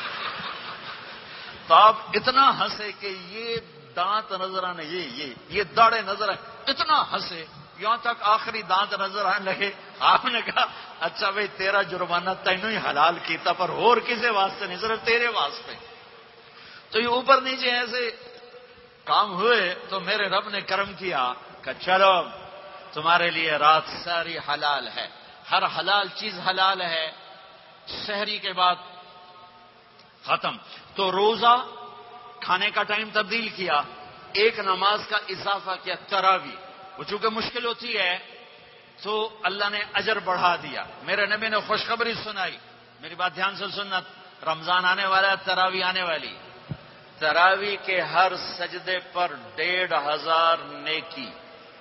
تو آپ اتنا ہنسے کہ یہ دانت نظر آنے، یہ داڑھیں نظر آئے، اتنا ہنسے یہاں تک آخری دانت نظر آنے لگے۔ آپ نے کہا اچھا بھائی تیرا جرمانہ تینوں ہی حلال کیتا، پر اور کسی واسطے نہیں، صرف تیرے واسطے۔ تو یہ اوپر نیچے ایسے کام ہوئے تو میرے رب نے کرم کیا کہ چلو تمہارے لیے رات ساری حلال ہے، ہر حلال چیز حلال ہے۔ سحری کے بعد ختم۔ تو روزہ کھانے کا ٹائم تبدیل کیا، ایک نماز کا اضافہ کیا، تراویح۔ وہ چونکہ مشکل ہوتی ہے تو اللہ نے اجر بڑھا دیا۔ میرے نبی نے خوشخبری سنائی، میری بات دھیان سے سننا، رمضان آنے والا ہے، تراویح آنے والی۔ تراویح کے ہر سجدے پر 1500 نیکی،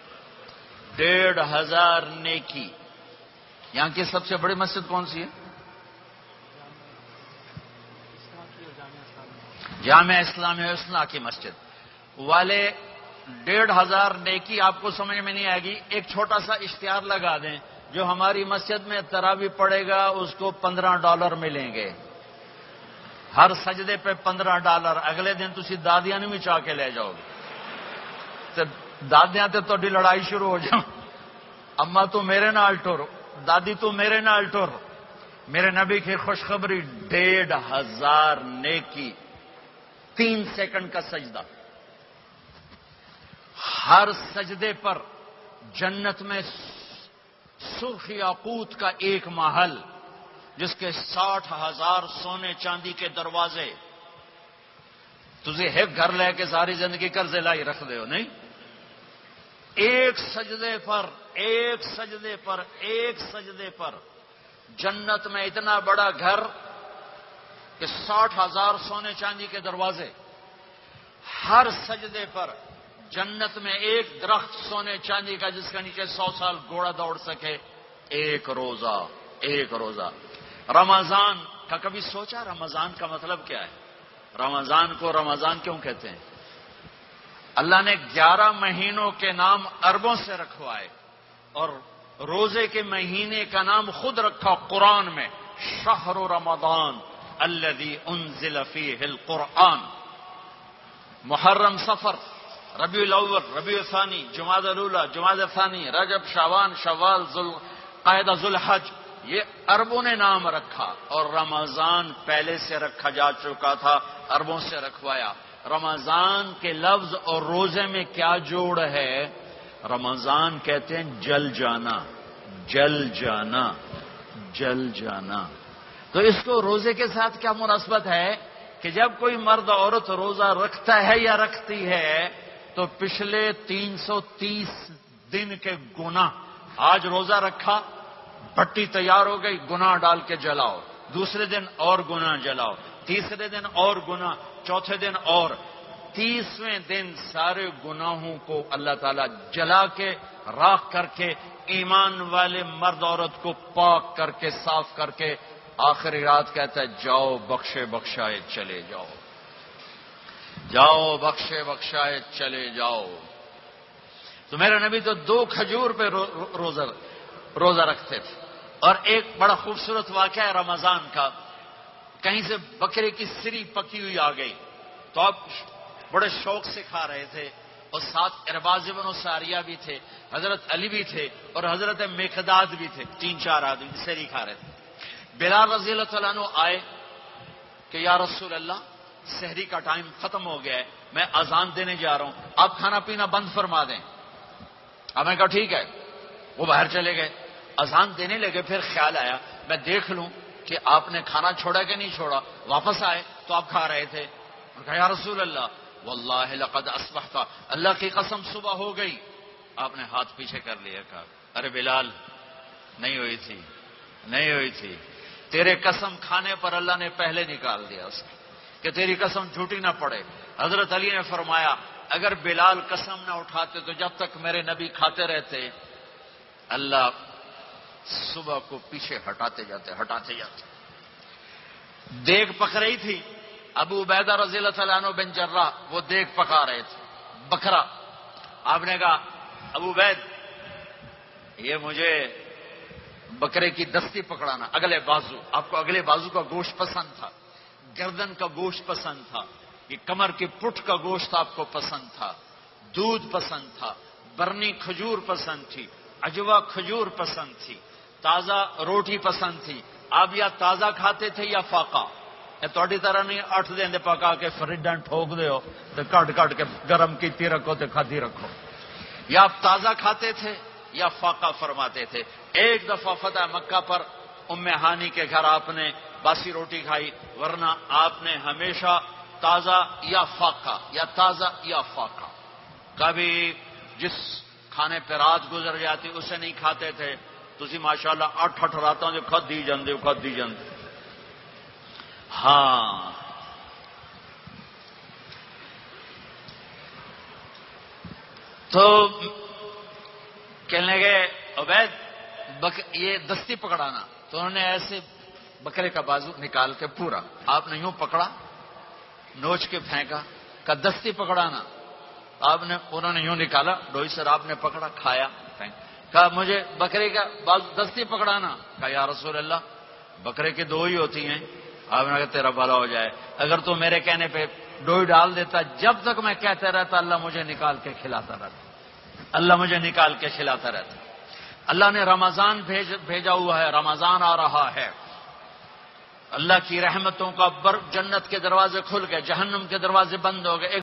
1500 نیکی۔ یہاں کی سب سے بڑی مسجد کون سی ہے؟ جامع اسلامیہ حسنہ کی مسجد والے 1500 نیکی آپ کو سمجھ میں نہیں آئے گی۔ ایک چھوٹا سا اشتہار لگا دیں، جو ہماری مسجد میں تراویح پڑے گا اس کو $15 ملیں گے، ہر سجدے پہ $15۔ اگلے دن تسی دادیاں نہیں بھی چاہ کے لے جاؤ گے، دادیاں تے تہاڈی لڑائی شروع ہو جاؤ، اما تو میرے نال ٹر، دادی تو میرے نال ٹر۔ میرے نبی کی خوشخبری 1500 نیکی، 3 سیکنڈ کا سجدہ، ہر سجدے پر جنت میں سرخ یاقوت کا ایک محل جس کے 60,000 سونے چاندی کے دروازے۔ تجھے ایک گھر لے کے ساری زندگی قرضے لائی رکھ دے ہو نہیں؟ ایک سجدے پر، ایک سجدے پر، ایک سجدے پر جنت میں اتنا بڑا گھر کہ 60,000 سونے چاندی کے دروازے، ہر سجدے پر جنت میں ایک درخت سونے چاندی کا جس کے نیچے 100 سال گھوڑا دوڑ سکے، ایک روزہ۔ رمضان کا کبھی سوچا رمضان کا مطلب کیا ہے؟ رمضان کو رمضان کیوں کہتے ہیں؟ اللہ نے 11 مہینوں کے نام عربوں سے رکھوائے اور روزے کے مہینے کا نام خود رکھا قرآن میں، شہر رمضان الذی انزل فیہ القرآن۔ محرم، صفر، ربیع الاول، ربیع الثانی، جمادی الاولی، جمادی الثانی، رجب، شعبان، شوال، ذوالقعدہ، ذوالحج، یہ عربوں نے نام رکھا، اور رمضان پہلے سے رکھا جا چکا تھا، عربوں سے رکھوایا۔ رمضان کے لفظ اور روزے میں کیا جوڑ ہے؟ رمضان کہتے ہیں جل جانا، جل جانا، جل جانا۔ تو اس کو روزے کے ساتھ کیا مناسبت ہے کہ جب کوئی مرد عورت روزہ رکھتا ہے یا رکھتی ہے تو پچھلے 330 دن کے گناہ، آج روزہ رکھا، بھٹی تیار ہو گئی، گناہ ڈال کے جلاؤ، دوسرے دن اور گناہ جلاؤ، تیسرے دن اور گناہ، چوتھے دن اور، 30ویں دن سارے گناہوں کو اللہ تعالیٰ جلا کے، راکھ کر کے، ایمان والے مرد عورت کو پاک کر کے، صاف کر کے، آخری رات کہتا ہے جاؤ بخشے بخشائے چلے جاؤ، جاؤ بخشے بخشائے چلے جاؤ۔ تو میرے نبی تو 2 کھجور پہ روزہ رکھتے تھے۔ اور ایک بڑا خوبصورت واقعہ ہے رمضان کا، کہیں سے بکرے کی سری پکی ہوئی آ گئی تو آپ بڑے شوق سے کھا رہے تھے، اور ساتھ ارباز بن ساریہ بھی تھے، حضرت علی بھی تھے، اور حضرت مقداد بھی تھے، 3-4 آدمی سری کھا رہے تھے۔ بلال رضی اللہ تعالیٰ عنہ آئے کہ یا رسول اللہ، سحری کا ٹائم ختم ہو گیا ہے، میں اذان دینے جا رہا ہوں، آپ کھانا پینا بند فرما دیں۔ ہمیں کہا ٹھیک ہے، وہ باہر چلے گئے، اذان دینے لگے، پھر خیال آیا میں دیکھ لوں کہ آپ نے کھانا چھوڑا کہ نہیں چھوڑا، واپس آئے تو آپ کھا رہے تھے۔ کہا یا رسول اللہ واللہ لقد اصبحت، اللہ کی قسم صبح ہو گئی۔ آپ نے ہاتھ پیچھے کر لیا، کہا ارے بلال نہیں ہوئی تھی، تیرے قسم کھانے پر اللہ نے پہلے نکال دیا اس کی کہ تیری قسم جھوٹی نہ پڑے۔ حضرت علی نے فرمایا اگر بلال قسم نہ اٹھاتے تو جب تک میرے نبی کھاتے رہتے، اللہ صبح کو پیچھے ہٹاتے جاتے۔ دیگ پک رہی تھی، ابو عبیدہ رضی اللہ تعالیٰ عنہ بن جراح وہ دیگ پکا رہے تھے، بکرا۔ آپ نے کہا ابو عبید، یہ مجھے بکرے کی دستی پکڑانا، اگلے بازو، آپ کو اگلے بازو کا گوشت پسند تھا، گردن کا گوشت پسند تھا، یہ کمر کی پٹھ کا گوشت آپ کو پسند تھا، دودھ پسند تھا، برنی کھجور پسند تھی، عجوا کھجور پسند تھی، تازہ روٹی پسند تھی۔ آپ یا تازہ کھاتے تھے یا فاقہ، تھوڑی طرح نہیں 8 دن دے پکا کے فریڈاں ٹھوک دے ہو تو کٹ کے گرم کیتی رکھو تو کھاتی رکھو، یا آپ تازہ کھاتے تھے یا فاقہ فرماتے تھے۔ ایک دفعہ فتح مکہ پر ام ہانی کے گھر آپ نے باسی روٹی کھائی، ورنہ آپ نے ہمیشہ تازہ یا فاقہ، یا تازہ یا فاقہ، کبھی جس کھانے پہ رات گزر جاتی اسے نہیں کھاتے تھے۔ تسی ماشاءاللہ 8 راتوں جو کھدی جاندے ہاں۔ تو کہنے لگے عبید یہ دستی پکڑانا، تو انہوں نے ایسے بکرے کا بازو نکال کے پورا آپ نے یوں پکڑا، نوچ کے پھینکا، کہا دستی پکڑانا، انہوں نے یوں نکالا ڈوئی سر، آپ نے پکڑا، کھایا، کہا مجھے بکرے کا بازو دستی پکڑانا، کہا یا رسول اللہ بکرے کی 2 ہی ہوتی ہیں۔ آپ نے کہا تیرا بھلا ہو جائے، اگر تو میرے کہنے پہ ڈوئی ڈال دیتا، جب تک میں کہتا رہتا اللہ مجھے نکال کے کھلاتا رہتا۔ اللہ نے رمضان بھیجا ہوا ہے، رمضان آ رہا ہے، اللہ کی رحمتوں کا جنت کے دروازے کھل گئے، جہنم کے دروازے بند ہو گئے۔